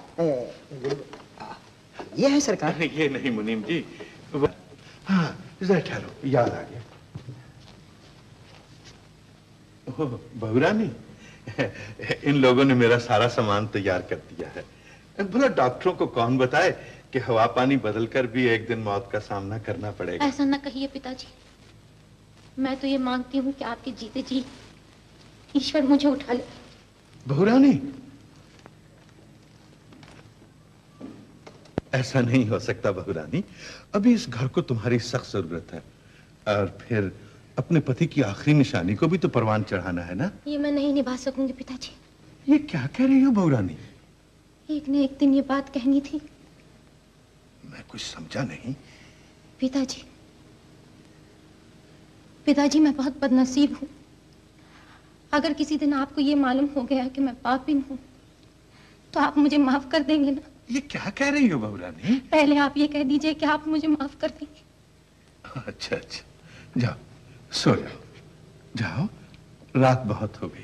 ये है सरकार। ये नहीं मुनीम जी। हाँ जरा ठहरो, याद आ गया। बहुरानी, इन लोगों ने मेरा सारा सामान तैयार कर दिया है। भला डॉक्टरों को कौन बताए कि हवा पानी बदलकर भी एक दिन मौत का सामना करना पड़ेगा। ऐसा न कहिए पिताजी, मैं तो ये मांगती हूँ कि आपके जीते जी ईश्वर मुझे उठा ले। बहुरानी, ऐसा नहीं हो सकता बहुरानी। अभी इस घर को तुम्हारी सख्त जरूरत है, और फिर अपने पति की आखिरी निशानी को भी तो परवान चढ़ाना है ना। ये मैं नहीं निभा सकूंगी पिताजी। ये क्या कह रही हो बहुरानी? एक न एक दिन ये बात कहनी थी। मैं कुछ समझा नहीं। पिताजी, पिताजी मैं बहुत बदनसीब हूँ। अगर किसी दिन आपको ये मालूम हो गया कि मैं पापिन हूँ तो आप मुझे माफ कर देंगे ना? ये क्या कह रही हो बहुरानी? पहले आप ये कह दीजिए कि आप मुझे माफ कर देंगे। अच्छा अच्छा, जाओ सो जाओ, जाओ, रात बहुत हो गई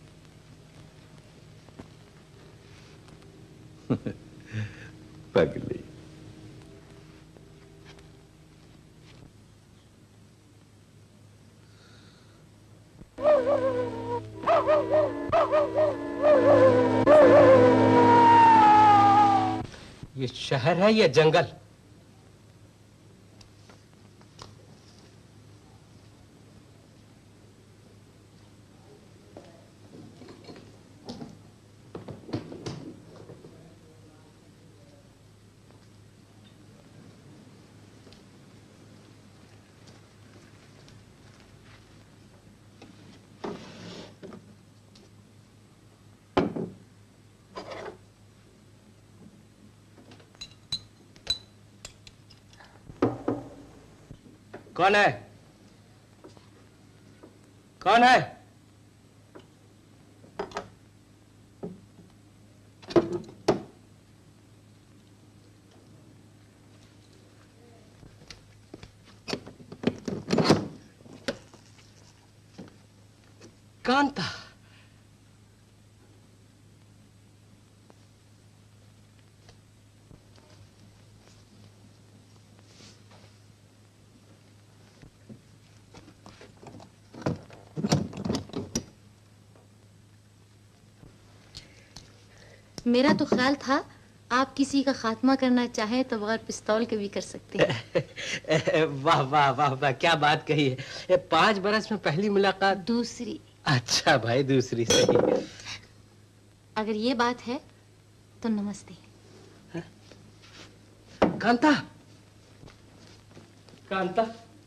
है। पगली। ये शहर है या जंगल? कौन है? कौन है? कांता। मेरा तो ख्याल था आप किसी का खात्मा करना चाहें तो बगैर पिस्तौल के भी कर सकते हैं। वाह वाह वाह वाह, क्या बात कही है। 5 बरस में पहली मुलाकात। दूसरी। अच्छा भाई, दूसरी सही। अगर ये बात है तो नमस्ते। कांता, कांता,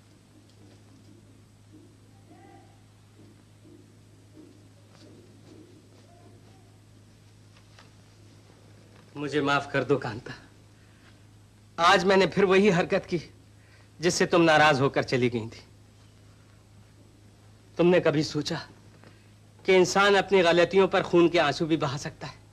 मुझे माफ कर दो कांता। आज मैंने फिर वही हरकत की जिससे तुम नाराज होकर चली गई थी। तुमने कभी सोचा कि इंसान अपनी गलतियों पर खून के आंसू भी बहा सकता है?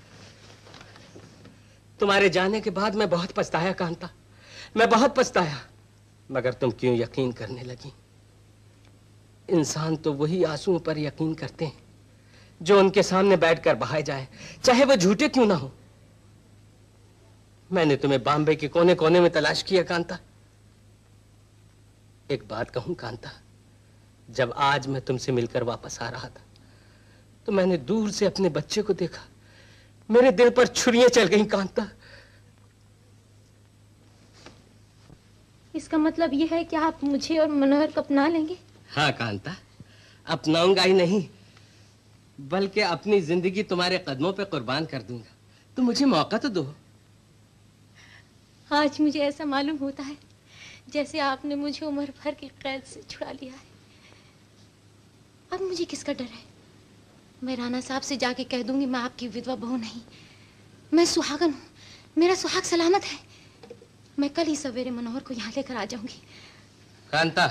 तुम्हारे जाने के बाद मैं बहुत पछताया कांता, मैं बहुत पछताया। मगर तुम क्यों यकीन करने लगी? इंसान तो वही आंसुओं पर यकीन करते हैं जो उनके सामने बैठकर बहाए जाए, चाहे वो झूठे क्यों ना हो। मैंने तुम्हें बॉम्बे के कोने कोने में तलाश किया कांता। एक बात कहूं कांता, जब आज मैं तुमसे मिलकर वापस आ रहा था तो मैंने दूर से अपने बच्चे को देखा। मेरे दिल पर छुरियां चल गईं कांता। इसका मतलब यह है कि आप मुझे और मनोहर को अपना लेंगे? हाँ कांता, अपनाऊंगा ही नहीं बल्कि अपनी जिंदगी तुम्हारे कदमों पे कुर्बान कर दूंगा। तो मुझे मौका तो दो। आज मुझे ऐसा मालूम होता है जैसे आपने मुझे उम्र भर की कैद से छुड़ा लिया है। अब मुझे किसका डर है? मैं राणा साहब से जाके कह दूंगी मैं आपकी विधवा बहू नहीं, मैं सुहागन हूँ, मेरा सुहाग सलामत है। मैं कल ही सवेरे मनोहर को यहाँ लेकर आ जाऊंगी। कांता,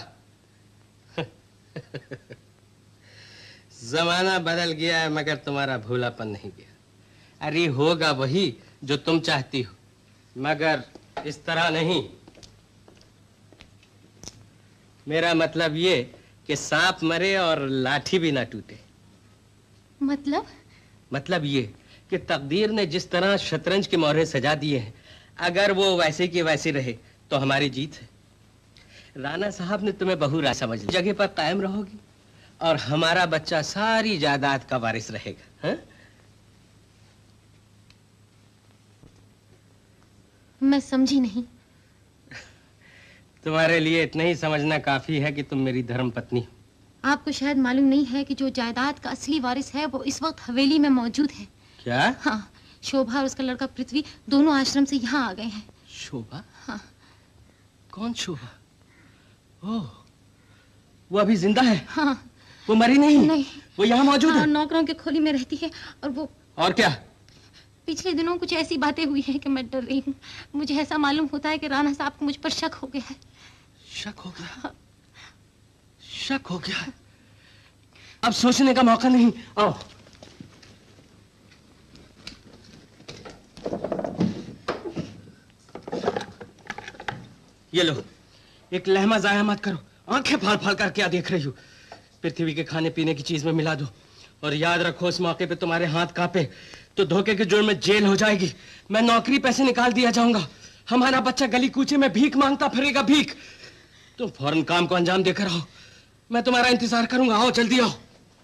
जमाना बदल गया है मगर तुम्हारा भूलापन नहीं गया। अरे होगा वही जो तुम चाहती हो, मगर इस तरह नहीं। मेरा मतलब ये कि सांप मरे और लाठी भी ना टूटे। मतलब ये कि तकदीर ने जिस तरह शतरंज के मोहरे सजा दिए हैं, अगर वो वैसे की वैसी रहे तो हमारी जीत है। राणा साहब ने तुम्हें बहुरा समझ लिया, जगह पर कायम रहोगी और हमारा बच्चा सारी जायदाद का वारिस रहेगा। हा? मैं समझी नहीं। तुम्हारे लिए इतना ही समझना काफी है कि तुम मेरी धर्म पत्नी हो। आपको शायद मालूम नहीं है कि जो जायदाद का असली वारिस है वो इस वक्त हवेली में मौजूद है। क्या? हाँ, शोभा और उसका लड़का पृथ्वी दोनों आश्रम से यहाँ आ गए हैं। शोभा? हाँ। कौन शोभा? ओह, वो अभी जिंदा है? हाँ। वो मरी नहीं? नहीं। वो यहाँ मौजूद है? नौकरों के खोली में रहती है। और वो और क्या? पिछले दिनों कुछ ऐसी बातें हुई हैं कि मैं डर रही हूँ। मुझे ऐसा मालूम होता है कि राणा साहब को मुझ पर शक हो गया है। शक हो गया? शक हो गया? अब सोचने का मौका नहीं। आओ। ये लो, एक लहमा जाया मत करो। आंखें फाड़ फाड़ कर क्या देख रही हो? पृथ्वी के खाने पीने की चीज में मिला दो। और याद रखो, इस मौके पे तुम्हारे हाथ कांपे तो धोखे के जुर्म में जेल हो जाएगी। मैं नौकरी पैसे निकाल दिया जाऊंगा। हमारा बच्चा गली कूचे में भीख मांगता फिरेगा, भीख। तुम फौरन काम को अंजाम देकर आओ। मैं तुम्हारा इंतजार करूंगा। आओ, जल्दी आओ।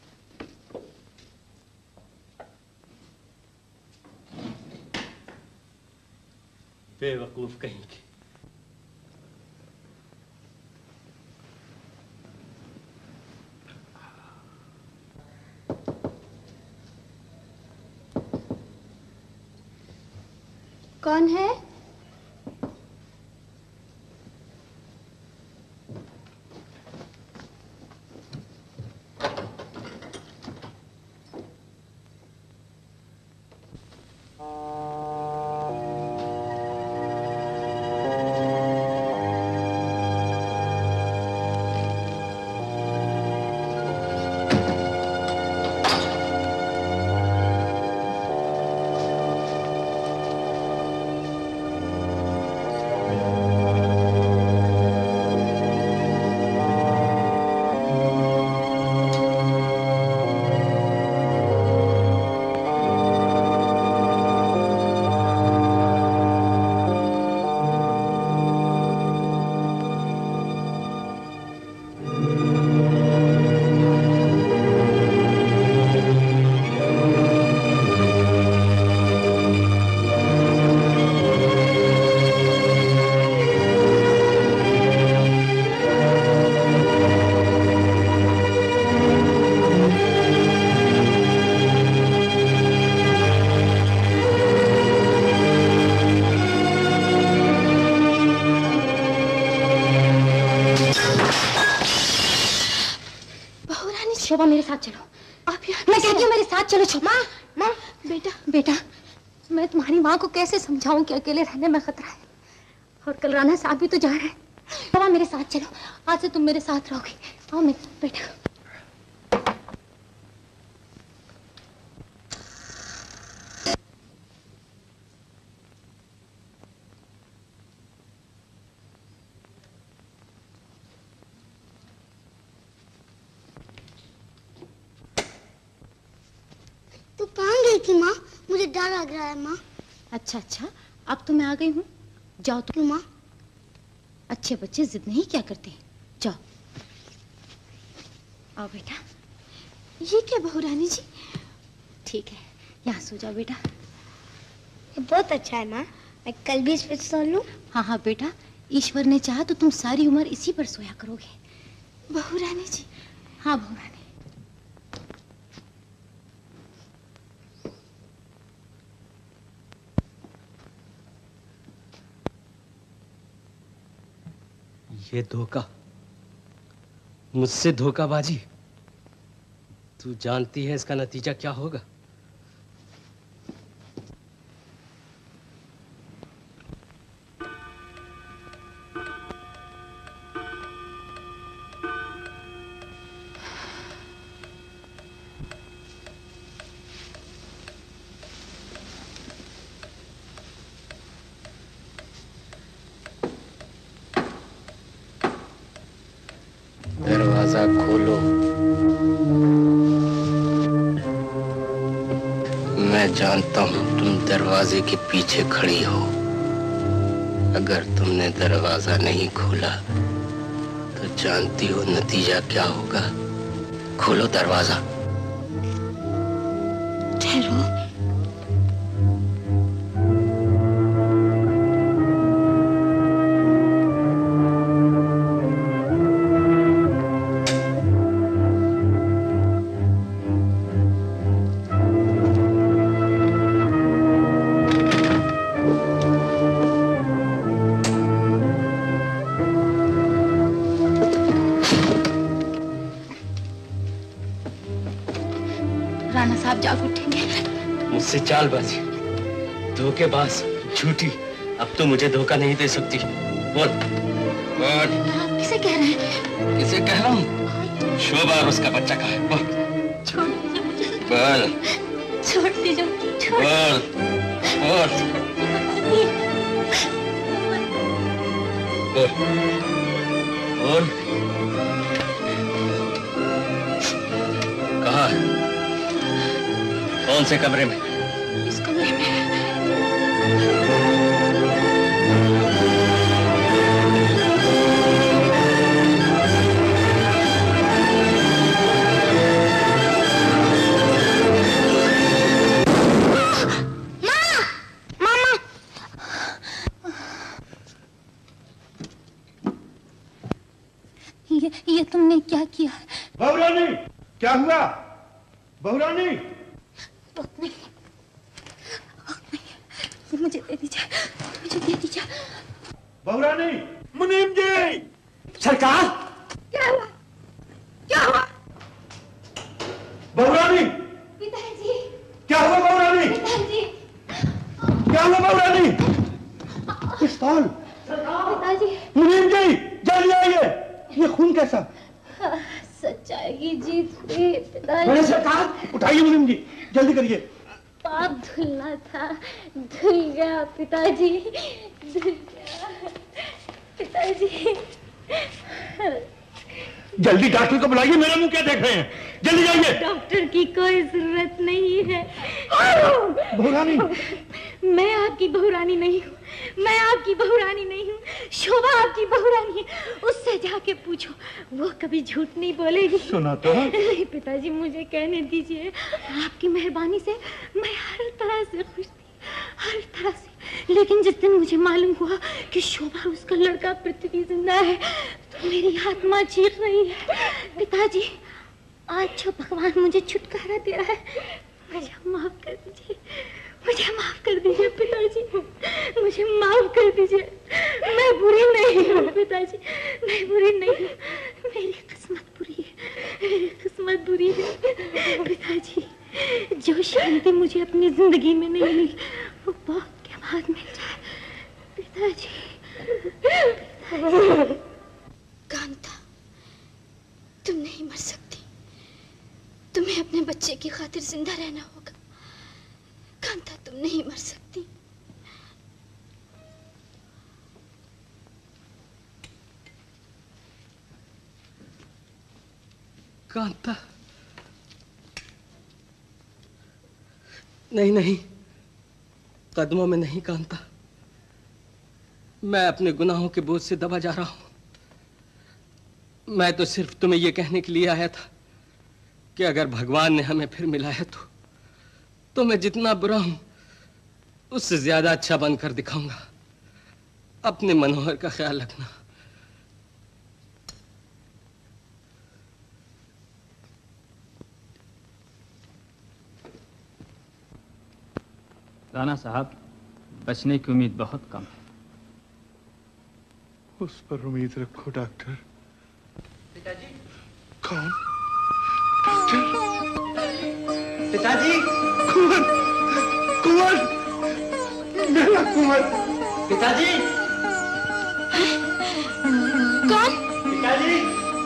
बेवकूफ कहीं की। कौन है? शोभा मेरे साथ चलो। आप यहाँ मैं कहती हूँ मेरे साथ चलो। शोभा माँ बेटा बेटा मैं तुम्हारी माँ को कैसे समझाऊं कि अकेले रहने में खतरा है। और कल राणा साहब भी तो जा रहे हैं। शोभा मेरे साथ चलो। आज से तुम मेरे साथ रहोगी। आओ मेरे बेटा। तू कहाँ गई थी माँ? मुझे डर लग रहा है माँ। अच्छा अच्छा, अब तो मैं आ गई हूँ। जाओ तो माँ। अच्छे बच्चे जिद नहीं क्या करते। जाओ। आओ बेटा। ये क्या बहू रानी जी? ठीक है, यहाँ सो जाओ बेटा। ये बहुत अच्छा है माँ। मैं कल भी इस पर सो लूं? हाँ हाँ बेटा, ईश्वर ने चाहा तो तुम सारी उम्र इसी पर सोया करोगे। बहू रानी जी। हाँ बहू रानी। ये धोखा, मुझसे धोखाबाजी। तू जानती है इसका नतीजा क्या होगा? दरवाजा खोलो। मैं जानता हूं तुम दरवाजे के पीछे खड़ी हो। अगर तुमने दरवाजा नहीं खोला तो जानती हो नतीजा क्या होगा। खोलो दरवाजा। ठहरो। से चालबाजी, धोखेबाज, झूठी। अब तो मुझे धोखा नहीं दे सकती। बोल बोल। किसे कह रहे हैं? किसे कह रहा हूँ? शोभा और उसका बच्चा कहाँ है? बोल। छोड़ दीजिए मुझे। बोल। छोड़ दीजिए। बोल बोल बोल। कहाँ है? कौन से कमरे में? इस कमरे में। ये तुमने क्या किया? बहुरानी, क्या हुआ? बहुरानी, ये मुझे दे दीजिए, मुझे दे दीजिए। बहुरानी, मुनीम जी। सरकार, क्या हुआ? क्या हुआ? बहुरानी, पिताजी। क्या हुआ बहुरानी? पिताजी। क्या हुआ बहुरानी? पिस्तौल। पिताजी। मुनीम जी, जल्दी आइए। ये खून कैसा? सच्चाई की जीत हुई पिताजी। बड़े सरकार, उठाइए मुनीम जी, जल्दी करिए। पाप धुलना था, धुल गया पिताजी, धुल गया पिताजी। जल्दी डॉक्टर को बुलाइए, मेरा मुंह क्या देख रहे हैं? जल्दी जाइए। डॉक्टर की कोई जरूरत नहीं है। बहुरानी, मैं आपकी बहुरानी नहीं हूँ, मैं आपकी बहुरानी नहीं हूँ। शोभा आपकी बहुरानी है, उससे जाके पूछो, वो कभी झूठ नहीं बोलेगी। सुना तो? पिताजी मुझे कहने दीजिए, आपकी मेहरबानी से मैं हर तरह से खुश थी, हर तरह से। लेकिन जिस दिन मुझे मालूम हुआ कि शोभा उसका लड़का पृथ्वी जिंदा है, तो मेरी आत्मा चीख रही है। पिताजी, आज जो भगवान मुझे छुटकारा दे रहा है, मुझे माफ कर दीजिए, मुझे माफ कर दीजिए पिताजी, मुझे माफ कर दीजिए। मैं बुरी नहीं हूँ पिताजी, मैं बुरी नहीं हूँ। मेरी किस्मत बुरी है, मेरी किस्मत बुरी है पिताजी। जो शांति मुझे अपनी जिंदगी में नहीं मिली, वो बहुत के बाद मिल जाए पिताजी। कांता, तुम नहीं मर सकती, तुम्हें अपने बच्चे की खातिर जिंदा रहना होगा। कांता, तुम नहीं मर सकती। कांता, नहीं नहीं, कदमों में नहीं कांता। मैं अपने गुनाहों के बोझ से दबा जा रहा हूं। मैं तो सिर्फ तुम्हें यह कहने के लिए आया था कि अगर भगवान ने हमें फिर मिलाया तो मैं जितना बुरा हूं उससे ज्यादा अच्छा बनकर दिखाऊंगा। अपने मनोहर का ख्याल रखना। राणा साहब, बचने की उम्मीद बहुत कम है। उस पर उम्मीद रखो डॉक्टर। पिताजी। कौन? डॉक्टर? पिताजी। कुंवर, कुंवर, मेरा कुंवर। पिताजी। कौन? पिताजी।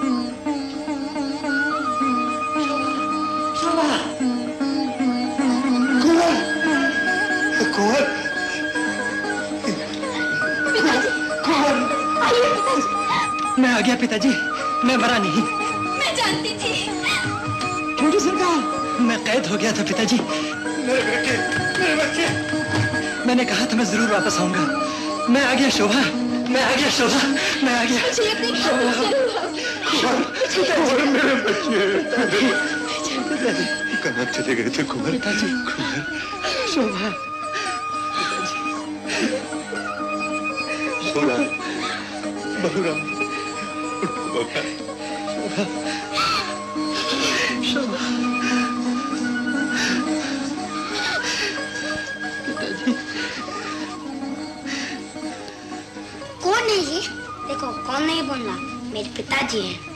शोभा। कुंवर, कुंवर, कुंवर। आइए पिताजी। मैं आ गया पिताजी, मैं मरा नहीं। मैं जानती थी। क्योंकि सरकार, मैं कैद हो गया था पिताजी। मेरे बेटे, मेरे बच्चे। मैंने कहा था मैं जरूर वापस आऊंगा। मैं आ गया शोभा, मैं आ गया शोभा, मैं आ गया। मुझे अपने घर जरूर कुंवर, मेरे बच्चे। कहाँ चले गए थे कुंवर? पिताजी। कुंवर, शोभा। शोभा, बहुराम, उठो बाबा। शोभा। पिताजी। कौन है ये? देखो, कौन नहीं बोलना, मेरे पिताजी हैं।